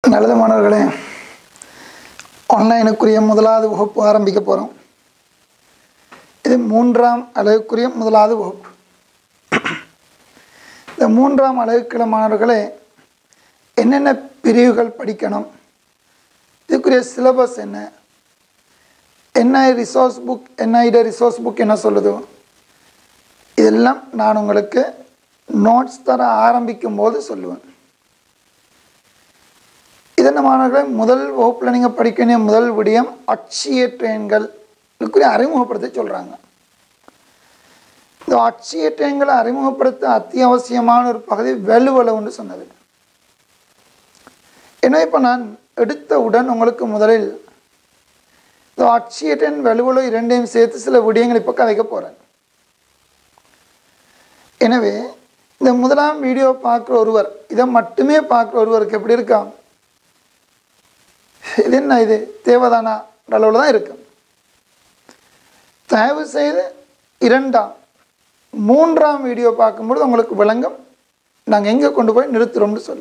நல்லது மாணவர்களே, ஆன்லைனுக்குரிய முதலாவது வகுப்பு ஆரம்பிக்க போகிறோம். இது 3ஆம் அலகுக்குரிய முதலாவது வகுப்பு. இந்த 3ஆம் அலகுக்குள்ள மாணவர்களே என்னென்ன பிரிவுகள் படிக்கணும், இதுக்குரிய சிலபஸ் என்ன, என்ஐ ரிசோர்ஸ் புக், என்ஐட ரிசோர்ஸ் புக் என்ன சொல்லுதோ, இதெல்லாம் நான் உங்களுக்கு நோட்ஸ் தர ஆரம்பிக்கும் போது சொல்லுவேன். இதென்ன மாணவர்களே, முதல் வகுப்பில் நீங்கள் படிக்க வேண்டிய முதல் விடயம் அட்சியற்ற எண்கள் இதுக்குரிய அறிமுகப்படுத்த சொல்கிறாங்க. இந்த அட்சியற்ற எண்களை அறிமுகப்படுத்த அத்தியாவசியமான ஒரு பகுதி வலுவளவுன்னு சொன்னது. எனவே இப்போ நான் எடுத்தவுடன் உங்களுக்கு முதலில் இந்த அட்சியற்ற எண் வலுவளவு இரண்டையும் சேர்த்து சில விடயங்கள் இப்போ கதைக்க போகிறேன். எனவே இந்த முதலாம் வீடியோ பார்க்குற ஒருவர், இதை மட்டுமே பார்க்குற ஒருவருக்கு எப்படி இருக்காங்க, இது என்ன, இது தேவைதானா அளவில் தான் இருக்கும். தயவு செய்து 2ஆம் 3ஆம் வீடியோ பார்க்கும்பொழுது உங்களுக்கு விளங்கும் நாங்கள் எங்கே கொண்டு போய் நிறுத்துகிறோம்னு சொல்லி.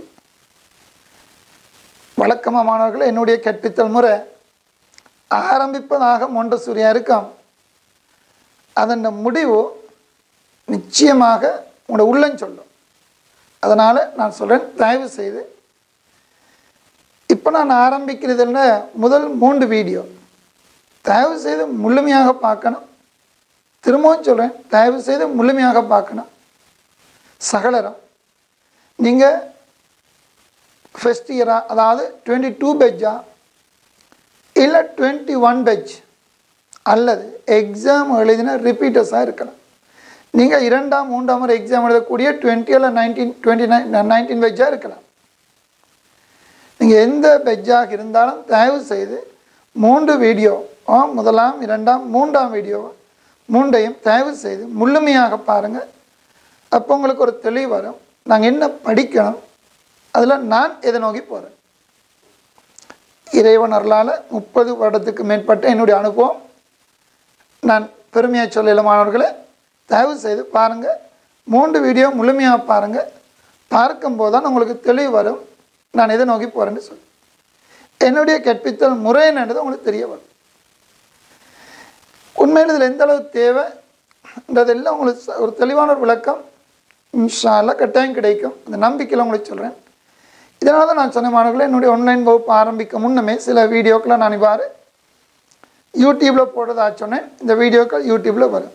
வழக்கமாக மாணவர்கள் என்னுடைய கற்பித்தல் முறை ஆரம்பிப்பதாக மொண்டசூரியா இருக்காம், அதன் முடிவு நிச்சயமாக உங்களோட உள்ளம் சொல்லும். அதனால் நான் சொல்கிறேன், தயவு செய்து இப்போ நான் ஆரம்பிக்கிறதுல முதல் 3 வீடியோ தயவு செய்து முழுமையாக பார்க்கணும். திரும்பவும் சொல்கிறேன், தயவு செய்து முழுமையாக பார்க்கணும். சகலரம் நீங்கள் ஃபஸ்ட் இயரா, அதாவது 22 பேஜா இல்லை 21 பேஜ் அல்லது எக்ஸாம் எழுதின ரிப்பீட்டர்ஸாக இருக்கலாம். நீங்கள் 2ஆம் 3ஆம் ஒரு எக்ஸாம் எழுதக்கூடிய 20 இல்லை 19 பேஜாக இருக்கலாம். நீங்கள் எந்த பெஜ்ஜாக இருந்தாலும் தயவு செய்து 3 வீடியோ, முதலாம் 2ஆம் 3ஆம் வீடியோ 3ஐயும் தயவு செய்து முழுமையாக பாருங்கள். அப்போ உங்களுக்கு ஒரு தெளிவு வரும், நாங்கள் என்ன படிக்கணும், அதில் நான் எதை நோக்கி போகிறேன். இறைவன் அருளால் 30 வருடத்துக்கு மேற்பட்ட என்னுடைய அனுபவம் நான் பெருமையாக சொல்லல மாணவர்களே, தயவு செய்து பாருங்கள். 3 வீடியோ முழுமையாக பாருங்கள். பார்க்கும்போது தான் உங்களுக்கு தெளிவு வரும், நான் எதை நோக்கி போகிறேன்னு சொல்லி. என்னுடைய கற்பித்தல் முறை என்னன்றது உங்களுக்கு தெரிய வரும். உண்மையில் இதில் எந்த அளவு தேவைன்றதெல்லாம் உங்களுக்கு ஒரு தெளிவான ஒரு விளக்கம் இன்ஷா அல்லாஹ் கட்டாயம் கிடைக்கும். அந்த நம்பிக்கையில் உங்களுக்கு சொல்கிறேன். இதனால தான் நான் சொன்ன மாணவர்களே, என்னுடைய ஆன்லைன் வகுப்பு ஆரம்பிக்க முன்னமே சில வீடியோக்களை நான் இவ்வாறு யூடியூப்பில் போடுறதா சொன்னேன். இந்த வீடியோக்கள் யூடியூப்பில் வரும்.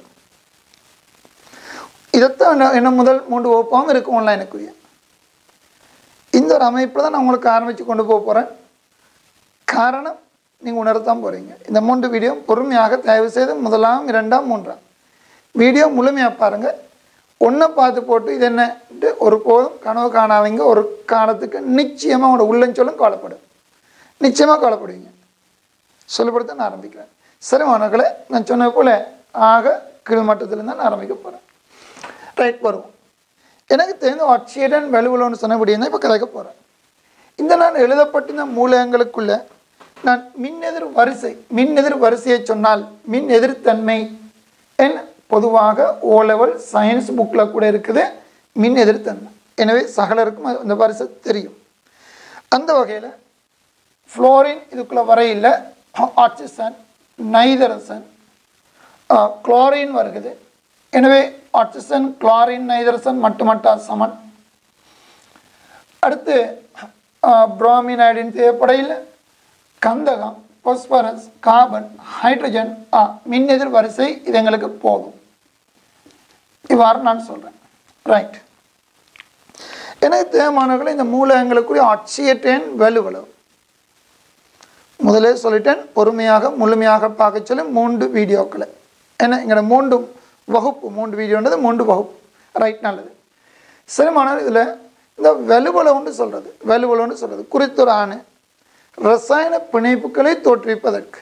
இதைத்தான் என்ன முதல் 3 வகுப்பாகவும் இருக்கும் ஆன்லைனுக்குரிய. இந்த ஒரு அமைப்பில் தான் நான் உங்களுக்கு ஆரம்பித்து கொண்டு போக போகிறேன். காரணம், நீங்கள் உணரத்தான் போகிறீங்க. இந்த 3 வீடியோ பொறுமையாக தயவு செய்து முதலாம் 2ஆம் 3ஆம் வீடியோ முழுமையாக பாருங்கள். ஒன்றை பார்த்து போட்டு இது என்னட்டு ஒரு போதும் கனவு காணாதீங்க. ஒரு காலத்துக்கு நிச்சயமாக உங்களோட உள்ளஞ்சொல்லும் கவலைப்படும், நிச்சயமாக கவலைப்படுவீங்க. சொல்லப்படுத்த நான் ஆரம்பிக்கிறேன். சரி மாணவர்களே, நான் சொன்ன போல் ஆக கீழ்மட்டத்திலேருந்து நான் ஆரம்பிக்க போகிறேன். ரைட், வருவோம். எனக்கு தெரிந்த அட்சியடன் வலுவலோன்னு சொன்னபடி தான் இப்போ கதைக்க போகிறேன். இந்த நான் எழுதப்பட்ட மூலகங்களுக்குள்ள நான் மின்னெதிர் வரிசையை சொன்னால் மின் எதிர்த்தன்மை என் பொதுவாக O லெவல் சயின்ஸ் புக்கில் கூட இருக்குது மின் எதிர்த்தன்மை. எனவே சகலருக்கும் அந்த வரிசை தெரியும். அந்த வகையில் ஃப்ளோரின் இதுக்குள்ளே வரையில் ஆக்சிஜன், நைதரசன், குளோரின் வருகிறது. எனவே ஆக்சிஜன், குளோரின், நைதரசன் மட்டுமட்டா சமன். அடுத்து புரோமின், அயோடின் தேவைப்படையில் கந்தகம், பாஸ்பரஸ், கார்பன், ஹைட்ரஜன், மின்னெதிர் வரிசை இது எங்களுக்கு போதும். இவ்வாறு நான் சொல்கிறேன். ரைட், எனக்கு தேவையானவர்கள் இந்த மூலகங்களுக்குரிய அட்சியற்ற எண் வலுவளவு முதலே சொல்லிட்டேன். பொறுமையாக முழுமையாக பார்க்க சொல்லி 3 வீடியோக்களை ஏன்னா எங்களோட 3 வகுப்பு 3 வீடியோன்றது 3 வகுப்பு. ரைட், நல்லது. சரி மாணவர், இதில் இந்த வலுவளவுன்னு சொல்கிறது குறித்தொரு ஆணு ரசாயன பிணைப்புகளை தோற்றுவிப்பதற்கு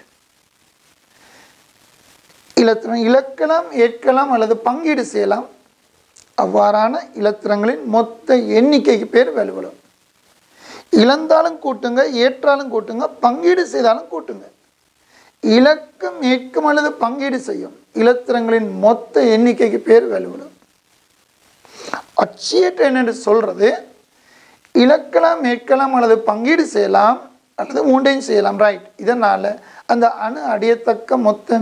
இலக்கலாம், ஏற்கலாம் அல்லது பங்கீடு செய்யலாம். அவ்வாறான இலத்திரங்களின் மொத்த எண்ணிக்கைக்கு பேர் வலுவளவு. இழந்தாலும் கூட்டுங்க, ஏற்றாலும் கூட்டுங்க, பங்கீடு செய்தாலும் கூட்டுங்க. இலக்கம், ஏற்கும் அல்லது பங்கீடு செய்யும் இலத்திரங்களின் மொத்த எண்ணிக்கைக்கு பேர் வலுவளவு. அட்சியற்ற எண் என்று சொல்கிறது இழக்கலாம் மேற்கலாம் அல்லது பங்கீடு செய்யலாம் அல்லது மூன்றையும் செய்யலாம் ரைட். இதனால் அந்த அணு அடையத்தக்க மொத்த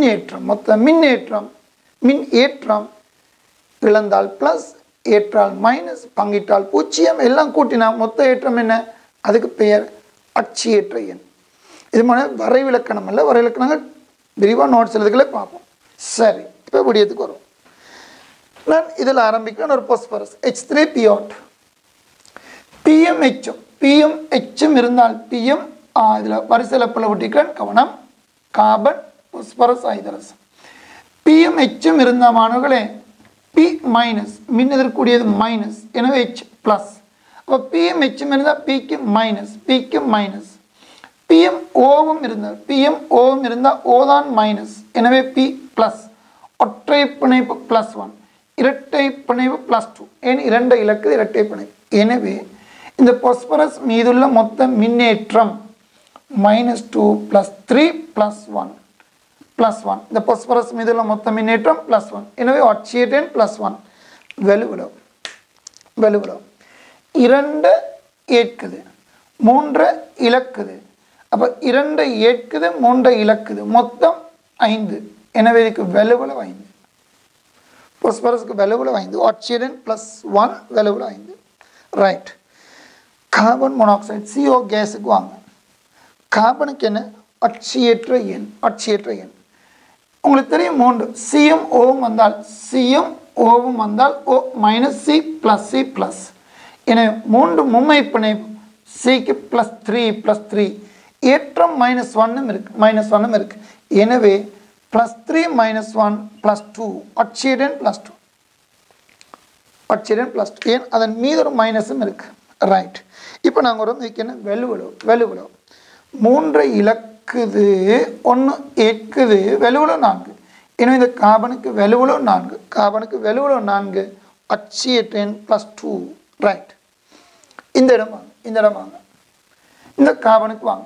மின்னேற்றம் இழந்தால் ப்ளஸ், ஏற்றால் மைனஸ், பங்கிட்டால் பூஜ்ஜியம், எல்லாம் கூட்டினா மொத்த ஏற்றம் என்ன? அதுக்கு பெயர் அச்சியற்ற எண். இது மாதிரி வரைவிலக்கணம் அல்ல, வரைவிலக்கணங்கள் விரிவாக நோட்ஸ் எழுதுகளே பார்ப்போம். சரி, இப்போ விடியத்துக்கு வரும். நான் இதில் ஆரம்பிக்கிறேன். ஒரு பாஸ்பரஸ் H3PO. பிஎம்ஹெச்சும் இருந்தால் பிஎம் இதில் வரிசையில் பிளவுட்டிக்கிறேன், கவனம். Carbon, phosphorus, hydrogen. பிஎம்ஹெச்சும் இருந்த மாணவர்களே பி மைனஸ், மின் எதிர்க்கூடியது மைனஸ், எனவே H ப்ளஸ். அப்போ பிஎம்ஹெச்சும் இருந்தால் பிக்கு மைனஸ். பிஎம்ஓவும் இருந்தால் ஓ தான் மைனஸ், எனவே பி ப்ளஸ். ஒற்றை பிணைப்பு +1, இரட்டை பிணைப்பு +2. ஏன் 2 இலக்கு இரட்டை பிணைப்பு. எனவே இந்த பாஸ்பரஸ் மீதுள்ள மொத்த மின்னேற்றம் -2 +3 +1. இந்த பாஸ்பரஸ் மீதுள்ள மொத்த மின்னேற்றம் +1. எனவே ஆக்சிஜன் +1 வெலுவிலும் 2 ஏற்குது, 3 இலக்குது. அப்போ 2 ஏற்குது, 3 இலக்குது, மொத்தம் 5. எனவே இதுக்கு வெலுவில் 5. பாஸ்பரஸ்க்கு வெலுவில் 5, ஆக்சிஜன் +1 வெலுவில் 5 ரைட். கார்பன் மோனாக்சைடு CO கேஸுக்கு வாங்க. கார்பனுக்கு என்ன? அச்சியற்ற எண். உங்களுக்கு தெரியும் 3 சிஎம் ஓவும் வந்தால் O மைனஸ் C ப்ளஸ். எனவே 3 மும்மை பிணைப்பு சிக்கு +3 ஏற்றம் -1 இருக்கு. எனவே +3 -1 +2 ஆக்சிஜன் +2. ஏன் அதன் மீது ஒரு மைனஸும் இருக்கு ரைட். இப்போ நாங்கள் ஒரு என்ன வெலுவிலோ 3 இலக்குது, 1 ஏற்குது, வெலுவிலோ 4. எனவே இந்த கார்பனுக்கு வெலுவிலோ 4, ஆக்சிஜன் +2 ரைட். இந்த இடம் வாங்க, இந்த கார்பனுக்கு வாங்க.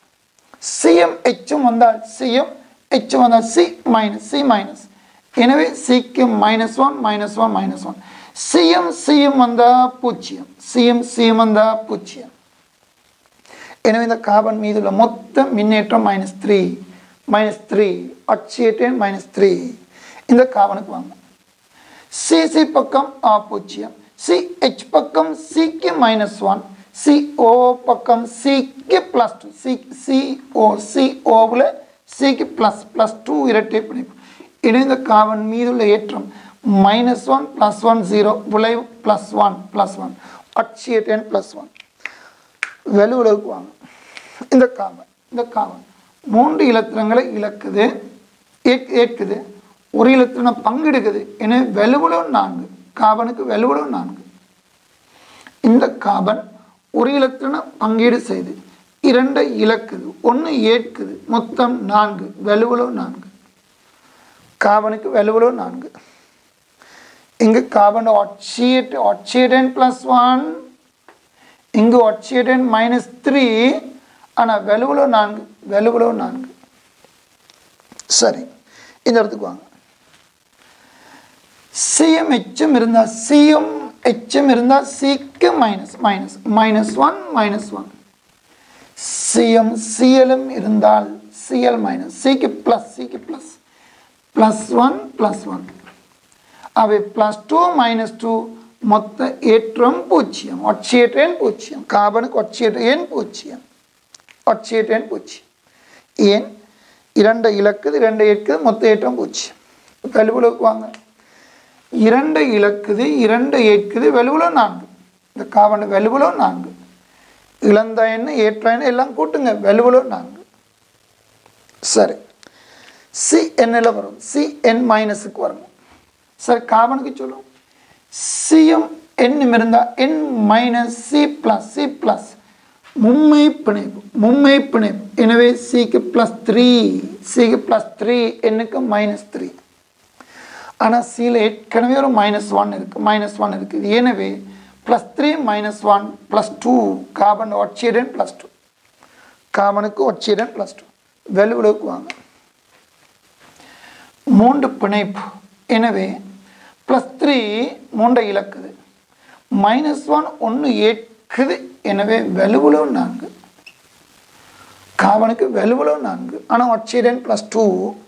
CMH வந்தால் C மைனஸ், எனவே சிக்கு -1. CM வந்தால் பூஜ்ஜியம். எனவே இந்த கார்பன் மீதுள்ள மொத்த மின்னேற்றம் -3, ஆக்சிஜன் -3. இந்த கார்பனுக்கு வாங்க. CC பக்கம் பூஜ்ஜியம், CH பக்கம் சிக்கு -1, CO பக்கம் சிக்கு +2, COவில் சிக்கு +2 இரட்டை பிணைப்பு. இணைந்த கார்பன் மீதுள்ள ஏற்றம் -1 +1 0, விளைவு +1 ஆக்சிஜன் +1 வெலுவுலவுக்கு வாங்க. இந்த கார்பன் 3 இலத்திரங்களை ஏற்குது, ஒரு இலத்திரம் பங்கெடுக்குது. எனவே வெலுவுலவு 4, கார்பனுக்கு வெலுவுலவு 4. இந்த கார்பன் ஒரு இலத்திரம் பங்கீடு செய்து 2 இலக்குது, 1 ஏற்குது, மொத்தம் 4 வெலுவுலவு 4, கார்பனுக்கு வெலுவுலவு 4. இங்கு கார்பன் ஆக்சிஜன் +1, இங்கு ஆக்சிஜன் -3, ஆனால் வெலுவுலவு 4. சரி, இந்த இடத்துக்கு வாங்க. CMHம் இருந்தால் சிக்கு -1. CLம் இருந்தால் Cl மைனஸ், சிக்கு +1. அவை +2 -2 மொத்த ஏற்றம் 0, ஆக்சிஜன் 0. கார்பனுக்கு ஆக்சிஜன் 0. ஏன் 2 இலக்குது, 2 ஏற்குது, மொத்த ஏற்றம் 0. வெலுவுலவுக்கு வாங்க. 2 இலக்குது, 2 ஏற்குது, வெலுவுலவு 4. இந்த கார்பன் வெலுவுலவு 4. இழந்த எண்ணு ஏற்ற எண்ணு எல்லாம் கூட்டுங்க, வெலுவுலவு 4. சரி, CNல வரும், CN மைனஸுக்கு வரணும். சரி, கார்பனுக்கு சொல்லுவோம். CM இருந்தால் N-C +, மும்மை பிணைப்பு. எனவே சிக்கு +3, Nக்கு -3. ஆனால் சில ஏற்கனவே ஒரு -1 இருக்குது. எனவே +3 -1 +2, கார்பன் ஆக்சிஜன் +2, கார்பனுக்கு ஆக்சிஜன் +2 வெலுவுலவுக்கு வாங்க. 3 பிணைப்பு. எனவே +3 3 இலக்குது, -1 1 ஏற்க இலக்குது. எனவே வலுவளவு 4. கார்பனுக்கு வலுவளவு 4. ஆனால் ஆக்சிஜன் +2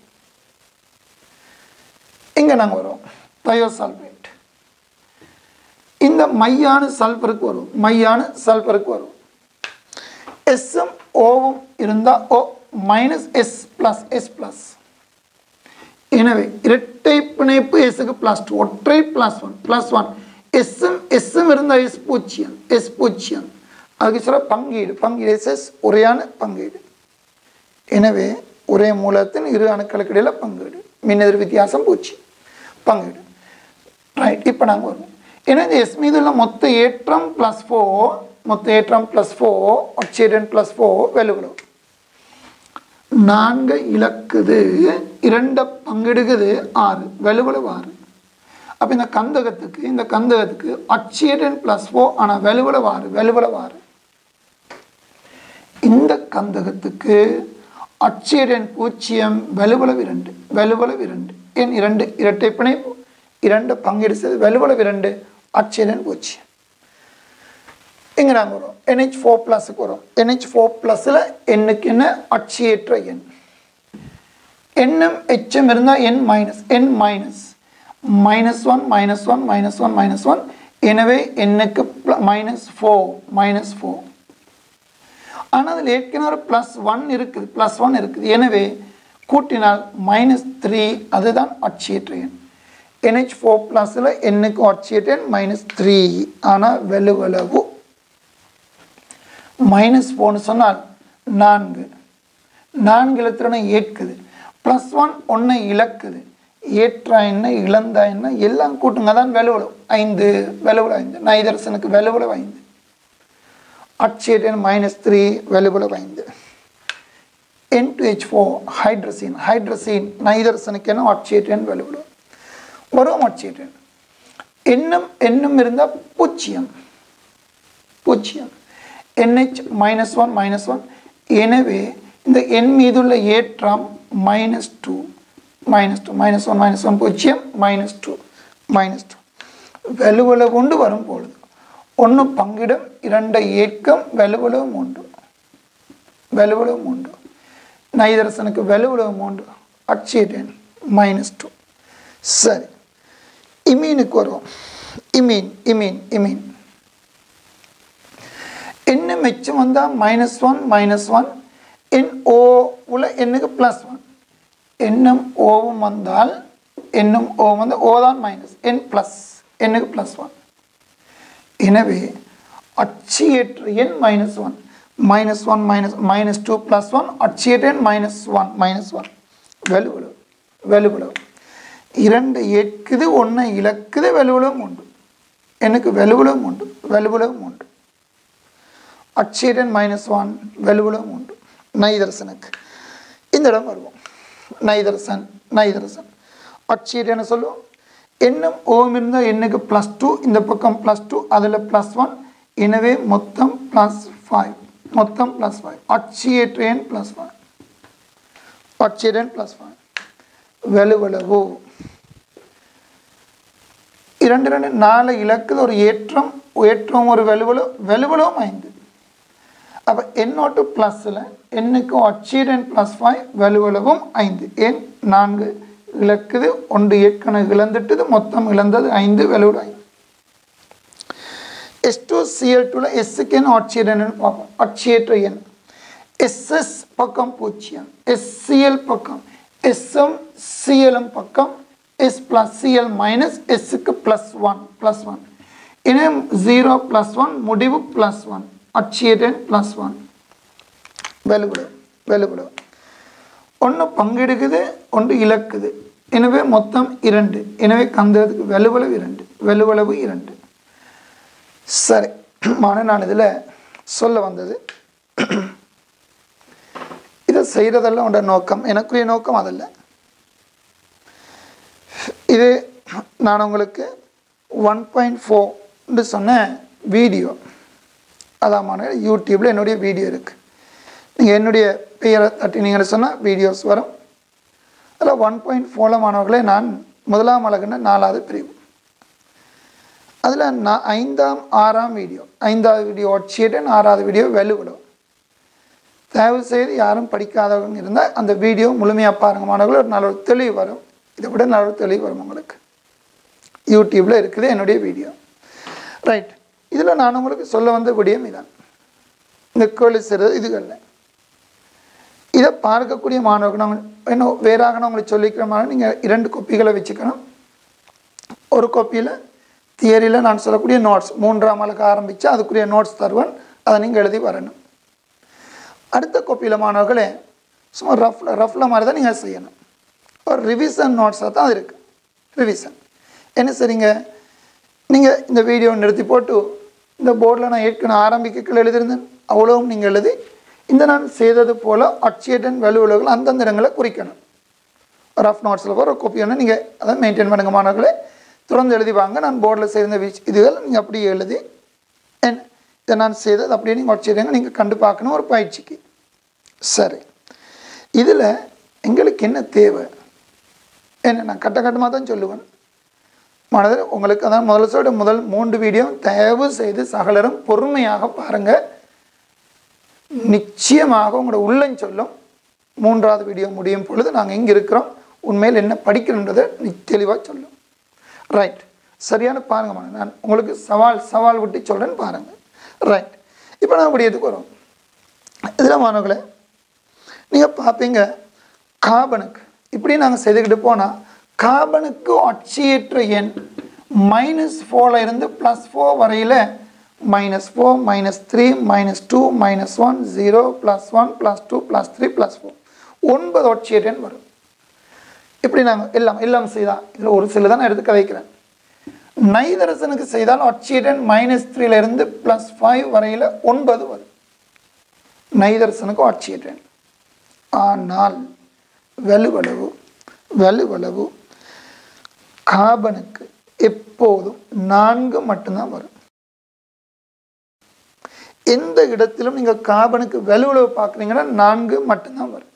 இங்கே நாங்கள் வரும் தயோசல்பேட். இந்த மையான சல்பருக்கு வரும். மையான சல்பருக்கு வரும். எஸ்ஸும் ஓவும் இருந்தால் ஓ -S+S+. எனவே இரட்டை பிணைப்பு எஸ்ஸுக்கு +2, ஒற்றை +1 எஸ்ஸும் இருந்தால் எஸ் பூஜ்ஜியம். அதுக்கு சொல்ல பங்கீடு SS உரையான பங்கீடு. எனவே ஒரே மூலத்தின் இரு அணுக்களுக்கு இடையில் பங்கீடு. மின்னெதிர் வித்தியாசம் 0 பங்கீடு. ரைட். இப்போ நாங்கள் வருவோம். ஏன்னா இந்த எஸ் மீது உள்ள மொத்த ஏற்றம் +4 ஆக்சிஜன் +4 வலுவளவு 4 இலக்குது. 2 பங்கிடுக்குது 6 வலுவளவு 6. அப்போ இந்த கந்தகத்துக்கு ஆக்சிஜன் +4 ஆனால் வலுவளவு 6. இந்த கந்தகத்துக்கு ஆக்சிஜன் 0 வலுவளவு 2. என் 2 இரட்டை பிணைப்பு 2 பங்கீடு செய்து வலுவளவு 2 ஆக்சிஜன் 0. இங்கே நாங்கள் வரும் NH4+க்கு வரும். NH4+ல் எண்ணுக்கு என்ன ஆட்சியேற்ற எண். எண்ணும் எச்சம் இருந்தால் N -1. எனவே எண்ணுக்கு -4. ஆனால் அதில் ஏற்கனவே +1 இருக்குது. எனவே கூட்டினால் -3. அதுதான் ஆட்சியேற்ற எண். NH4+ல் எண்ணுக்கு ஆட்சியேற்ற எண் -3. ஆனால் வலுவளவு -4 சொன்னால் 4 இலத்திரனை ஏற்குது. +1 1 இலக்குது. ஏற்றா என்ன இழந்தா என்ன எல்லாம் கூட்டுங்க. தான் வலுவளவு 5. நைதரசனுக்கு வலுவளவு 5. ஆக்சிஜன் -3 வலுவளவு 5. N2H4 ஹைட்ரசீன் நைதரசனுக்கு என்ன ஆக்சிஜன் வலுவளவு வரும். ஆக்சிஜன் எண்ணும் இருந்தால் 0. NH -1. எனவே இந்த எண் மீதுள்ள ஏற்றம் -2. -1 -2 வலுவளவு கொண்டு வரும் பொழுது 1 பங்கிடம் 2 ஏற்கம் வலுவளவு 3. நைதரசனுக்கு வலுவளவு 3 ஆக்சிஜன் -2. சரி. இமீனுக்கு வரும். இமீன் என்ன மெச்சம் வந்தால் -1 NO உள்ள எண்ணுக்கு +1. எண்ணும் ஓவும் வந்தால் ஓ தான் மைனஸ் எண்ணுக்கு +1. எனவே அச்சியற்ற எண் -1 -2 +1 அச்சியற்ற எண் -1 வலுவளவு 2 ஏற்குது 1 இலக்குது வலுவளவு 3. எனக்கு வலுவளவு 3 அச்சியற்ற எண் -1 வலுவளவு 3. நைதரசனுக்கு இந்த இடம் வருவோம். நைதரசன் அச்சியற்ற என்ன சொல்லுவோம். எண்ணும் ஓம் இருந்தால் எண்ணுக்கு +2 இந்த பக்கம் +2 அதில் +1. எனவே மொத்தம் +5 அச்சியற்ற எண் +5 வலுவளவு 2 4 இலக்குது ஒரு ஏற்றம் ஒரு வலுவளவு 5. அப்போ N0 +ல் எண்ணுக்கு ஆக்சிஜன் +5 வலுவளவும் 5. எண் 4 இலக்குது 1 ஏற்கனவே இழந்துட்டது மொத்தம் இழந்தது 5 வலுவளவு 5. S2Cl2ல் எஸ்ஸுக்கு என்ன ஆக்சிஜன் பார்ப்போம். ஆக்சியேற்ற எண் SS பக்கம் 0 SCl பக்கம் Sம் Clம் பக்கம் S + Cl - Sக்கு +1 எனவே 0 +1 முடிவு +1 அச்சியற்ற +1 வலுவளவு 1 பங்கெடுக்குது 1 இலக்குது. எனவே மொத்தம் 2. எனவே கந்தகத்துக்கு வலுவளவு 2. சரி நான் இதில் சொல்ல வந்தது இதை செய்கிறதெல்லாம் உண்ட நோக்கம் எனக்குரிய நோக்கம் அதல்ல. இது நான் உங்களுக்கு 1.4 சொன்ன வீடியோ அதான் யூடியூப்பில் என்னுடைய வீடியோ இருக்குது. நீங்கள் என்னுடைய பெயரை தட்டி நீங்கள் சொன்னால் வீடியோஸ் வரும். அதில் 1.4 மாணவர்களே நான் முதலாம் அலகுன 4வது பிரிவு அதில் நான் 5ஆம் 6ஆம் வீடியோ 5வது வீடியோ ஒட்சியேட்டன் 6வது வீடியோ வெலுவலோ தயவு செய்து யாரும் படிக்காதவங்க இருந்தால் அந்த வீடியோ முழுமையாக பாருங்க மாணவர்கள் ஒரு நல்ல ஒரு தெளிவு வரும் இதை விட நல்ல ஒரு தெளிவு வரும் உங்களுக்கு யூடியூப்பில் இருக்குது என்னுடைய வீடியோ ரைட் இதில் நான் உங்களுக்கு சொல்ல வந்த விடியம் இதான் இந்த கேள்வி செய்கிறது இதுகளில் இதை பார்க்கக்கூடிய மாணவர்கள் நாங்கள் என்ன வேறாக நான் உங்களுக்கு சொல்லிக்கிற மாதிரி நீங்கள் 2 காப்பிகளை வச்சுக்கணும் ஒரு காப்பியில் தியரியில் நான் சொல்லக்கூடிய நோட்ஸ் 3ஆம் அலகு ஆரம்பித்து அதுக்குரிய நோட்ஸ் தருவேன் அதை நீங்கள் எழுதி வரணும் அடுத்த காப்பியில் மாணவர்களே சும்மா ரஃப்பில் மாதிரி தான் நீங்கள் செய்யணும் ஒரு ரிவிஷன் நோட்ஸாக தான் அது இருக்குது ரிவிஷன் என்ன சரிங்க நீங்கள் இந்த வீடியோ நிறுத்தி போட்டு இந்த போர்டில் நான் ஏற்கனவே ஆரம்பிக்கல எழுதியிருந்தேன் அவ்வளவும் நீங்கள் எழுதி இந்த நான் செய்தது போல் ஒட்சியேட்டன் வெலுவலோகள் அந்தந்த இடங்களை குறிக்கணும் ரஃப் நோட்ஸில் போகிற காப்பி ஒன்று நீங்கள் அதை மெயின்டைன் பண்ணுங்க மாணவர்களே தொடர்ந்து எழுதி வாங்க நான் போர்டில் செய்த இதுகள் நீங்கள் அப்படியே எழுதி இதை நான் செய்தது அப்படியே நீங்கள் ஒட்சியேட்டங்க நீங்கள் கண்டு பார்க்கணும் ஒரு பயிற்சிக்கு சரி இதில் எங்களுக்கு என்ன தேவை என்ன நான் கட்டமாக தான் சொல்லுவேன் மாணவர் உங்களுக்கு அதான் முதல் 3 வீடியோ தயவு செய்து சகலரும் பொறுமையாக பாருங்கள் நிச்சயமாக உங்களோட உள்ளம் சொல்லும் 3வது வீடியோ முடியும் பொழுது நாங்கள் எங்கே இருக்கிறோம் உண்மையில் என்ன படிக்கிறோன்றதை தெளிவாக சொல்லும் ரைட் சரியான பாருங்க நான் உங்களுக்கு சவால் விட்டு சொல்கிறேன்னு பாருங்கள் ரைட் இப்போ நான் விடியத்துக்கு வரோம் இதில் மாணவர்களே நீங்கள் பார்ப்பீங்க கார்பனுக்கு இப்படி நாங்கள் செய்துக்கிட்டு போனால் கார்பனுக்கு ஒட்சியேற்ற எண் -4 இருந்து +4 வரையில் -4 -3 -2 -1 0 +1 +2 +3 +4 9 ஒட்சியேற்ற எண் வரும் இப்படி நாங்கள் எல்லாம் செய்தால் இதில் ஒரு சில தான் நான் எடுத்து கதைக்கிறேன் நைதரசனுக்கு செய்தால் ஒட்சியேற்ற எண் -3 இருந்து +5 வரையில் 9 வரும் நைதரசனுக்கு ஒட்சியேற்ற எண் ஆனால் வெலுவளவு கார்பனுக்கு எப்போதும் 4 மட்டும்தான் வரும் எந்த இடத்திலும் நீங்கள் கார்பனுக்கு வெலுவளவு பார்க்குறீங்கன்னா 4 மட்டும்தான் வரும்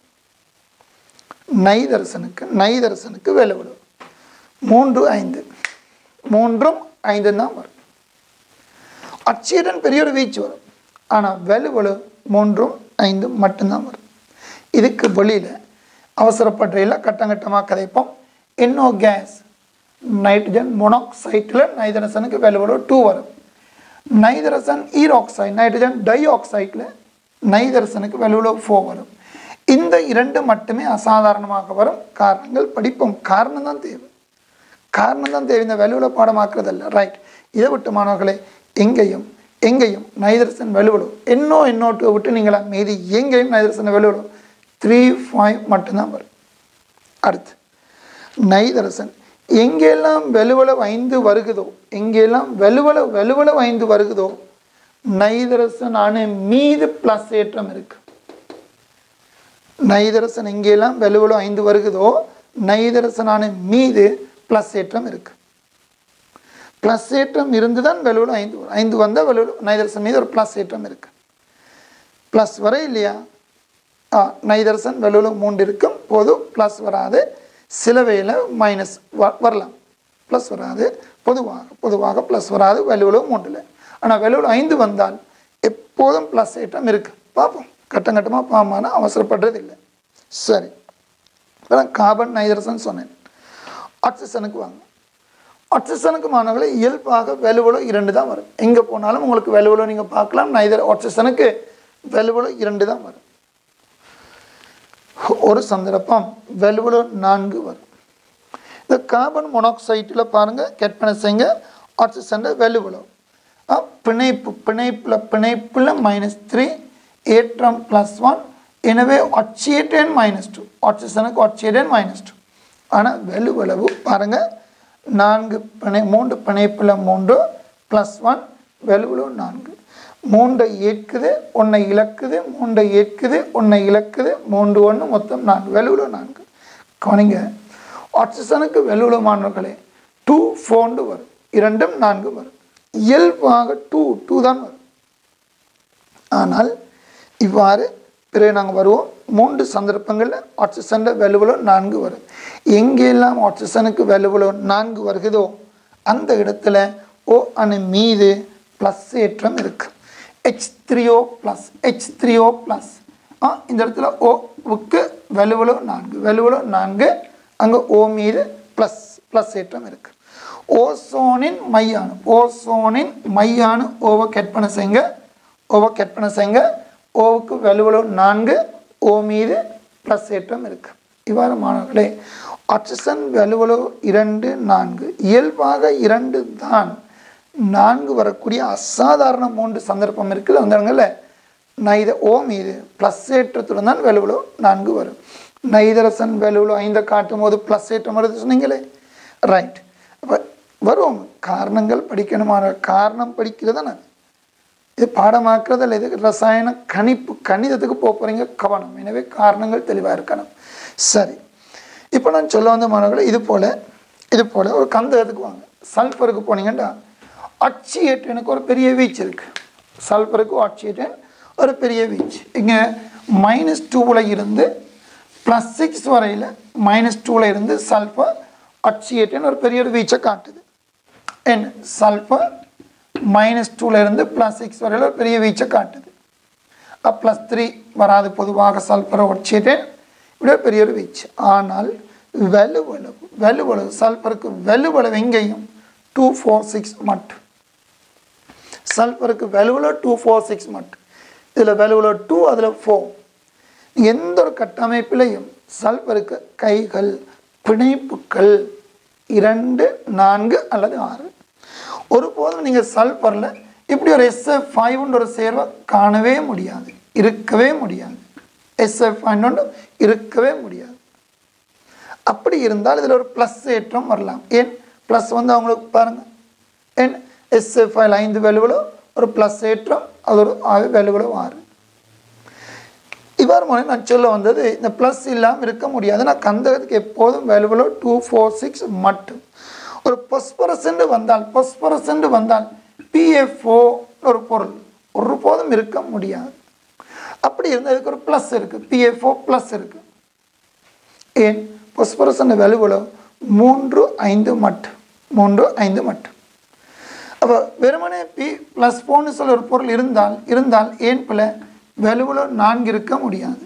நைதரசனுக்கு வெலுவளவு 3 5 3ம் 5 தான் வரும் ஒட்சியேட்டன் பெரிய ஒரு வீச்சு வரும் ஆனால் வெலுவளவு 3ம் 5 மட்டும்தான் வரும் இதுக்கு வெளியில் அவசரப்படுறையில் கட்டமாக கதைப்போம் இன்னும் கேஸ் நைட்ரஜன் மோனாக்சைடில் நைதரசனுக்கு வெலுவளவு 2 வரும் நைதரசன் ஈராக்சைடு நைட்ரஜன் டைஆக்சைடில் நைதரசனுக்கு வெலுவளவு 4 வரும் இந்த 2 மட்டுமே அசாதாரணமாக வரும் காரணங்கள் படிப்போம் காரணம் தான் தேவை இந்த வெலுவளவு பாடமாக்குறதில்ல ரைட் இதை விட்டு மாணவர்களே எங்கேயும் நைதரசன் வெலுவளவு NO2 விட்டு நீங்களா மீதி எங்கேயும் நைதரசன் வெலுவளவு 3 5 மட்டும்தான் வரும் அடுத்து நைதரசன் எங்கெல்லாம் வெலுவளவு 5 வருகுதோ வெலுவளவு 5 வருகுதோ நைதரசன் அணு மீது பிளஸ் ஏற்றம் இருக்கு நைதரசன் எங்கெல்லாம் வெலுவளவு 5 வருகுதோ நைதரசன் அணு மீது பிளஸ் ஏற்றம் இருக்கு பிளஸ் ஏற்றம் இருந்துதான் வெலுவளவு 5 வரும் 5 வந்தால் வெலுவளவு நைதரசன் மீது ஒரு பிளஸ் ஏற்றம் இருக்கு பிளஸ் வர இல்லையா நைதரசன் வெலுவளவு 3 இருக்கும் போது பிளஸ் வராது சில வேளை மைனஸ் வரலாம் ப்ளஸ் வராது பொதுவாக ப்ளஸ் வராது வெலுவளவு 3 ஆனால் வெலுவளவு 5 வந்தால் எப்போதும் ப்ளஸ் ஏற்றம் இருக்குது பார்ப்போம் கட்டமாக பாமான அவசரப்படுறது இல்லை சரி இப்போ கார்பன் நைதரசன் சொன்னேன் ஆக்சிஜனுக்கு வாங்க ஆக்சிஜனுக்கு மாணவர்களை இயல்பாக வெலுவளவு 2 தான் வரும் எங்கே போனாலும் உங்களுக்கு வெலுவளவு நீங்கள் பார்க்கலாம் ஆக்சிஜனுக்கு வெலுவளவு 2 தான் வரும் ஒரு சந்தர்ப்பம் வெலுவளவு 4 வரும் இந்த கார்பன் மோனாக்சைடில் பாருங்கள் கற்பனை செய்யுங்க ஆக்சிஜன் வெலுவளவு பிணைப்பில் -3 ஏற்றம் +1 எனவே ஒட்சியேட்டன் -2 ஆக்சிஜனுக்கு ஒட்சியேட்டன் -2 ஆனால் வெலுவளவு பாருங்கள் 3 பிணைப்பில் 3 +1 வெலுவளவு 4 3 ஏற்குது 1 இழக்குது 3 ஏற்குது 1 இழக்குது 3 1 மொத்தம் 4 வெலுவளவு 4 கவனிங்க ஆக்சிஜனுக்கு வெலுவளவு மாணவர்களே 2 4 வரும் 2ம் 4 வரும் இயல்பாக 2 தான் வரும் ஆனால் இவ்வாறு பிறகு நாங்கள் வருவோம் 3 சந்தர்ப்பங்களில் ஆக்சிஜன் வெலுவளவு 4 வரும் எங்கெல்லாம் ஆக்சிஜனுக்கு வெலுவளவு 4 வருகிறதோ அந்த இடத்துல ஓ அணு மீது ப்ளஸ் ஏற்றம் இருக்கு. H3O ப்ளஸ் H3O ப்ளஸ் இந்த இடத்துல ஓவுக்கு வலுவலு 4 அங்கே ஓ மீது ப்ளஸ் ஏற்றம் இருக்கு. ஓசோனின் மையானு ஓவை கட் பண்ண செய்யுங்க. ஓவுக்கு வலுவலு 4 ஓ மீது ப்ளஸ் ஏற்றம் இருக்கு. இவ்வாறு மாணவர்களே ஆக்சிஜன் வலுவலு 2 4 இயல்பாக 2 தான் 4 வரக்கூடிய அசாதாரண 3 சந்தர்ப்பம் இருக்குது. அந்த இடங்களில் நைத ஓ மீது ப்ளஸ் ஏற்றத்துடன் தான் வலுவலு 4 வரும். நைதரசன் வலுவலு 5 காட்டும் போது ப்ளஸ் ஏற்றம் வருது சொன்னீங்களே, ரைட். அப்போ வரும் காரணங்கள் படிக்கணுமான காரணம் படிக்கிறது தானே இது பாடமாக்குறது இல்லை. இது ரசாயன கணிதத்துக்கு போகிறீங்க கவனம். எனவே காரணங்கள் தெளிவாக இருக்கணும். சரி, இப்போ நான் சொல்ல வந்த மாணவர்கள் இது போல் ஒரு கந்தகத்துக்கு வாங்க. சல்ஃபருக்கு போனீங்கன்னா ஆக்சியேட்டனுக்கு ஒரு பெரிய வீச்சு இருக்குது. சல்ஃபருக்கு ஆக்சியேட்டன் ஒரு பெரிய வீச்சு. இங்கே -2 இருந்து +6 வரையில் -2 இருந்து சல்ஃபர் ஆக்சியேட்டன் ஒரு பெரிய ஒரு வீச்சை காட்டுது. என்ன சல்ஃபர் -2 இருந்து +6 வரையில் ஒரு பெரிய வீச்சை காட்டுது. +3 வராது பொதுவாக சல்ஃபர் ஆக்சியேட்டன் இப்படி ஒரு பெரிய ஒரு வீச்சு. ஆனால் வலுவளவு சல்ஃபருக்கு வலுவளவு எங்கேயும் 246 மட்டும். சல்ஃபருக்கு வலுவளவு 246 மட்டும். இதில் வலுவளவு 2 அதில் 4. எந்த ஒரு கட்டமைப்பிலையும் சல்ஃபருக்கு கைகள் பிணைப்புகள் 2 4 அல்லது 6. ஒருபோதும் நீங்கள் சல்ஃபரில் இப்படி ஒரு SF5 ஒரு சேர்வை காணவே முடியாது, இருக்கவே முடியாது. SF5 இருக்கவே முடியாது. அப்படி இருந்தால் இதில் ஒரு ப்ளஸ் ஏற்றம் வரலாம். ஏன் ப்ளஸ் அவங்களுக்கு பாருங்கள், ஏன் SF5 5 வலுவலோ ஒரு ப்ளஸ் ஏற்றம், அது ஒரு வலுவலோ 6. இவ்வாறு மூலம் நான் சொல்ல வந்தது இந்த ப்ளஸ் இல்லாமல் இருக்க முடியாது. நான் கந்தகத்துக்கு எப்போதும் வலுவலோ 246 மட்டும். ஒரு பொஸ்பரசென்று வந்தால் PFO ஒரு பொருள் ஒருபோதும் இருக்க முடியாது. அப்படி இருந்தால் இதுக்கு ஒரு ப்ளஸ் இருக்குது, PFO ப்ளஸ் இருக்குது. ஏன் பொஸ்பரசன் வலுவலோ 3 5 மட்டும். அப்போ வெறுமனே P+4 சொல்ல ஒரு பொருள் இருந்தால் ஏன் பிள்ளை வலுவலோ 4 இருக்க முடியாது.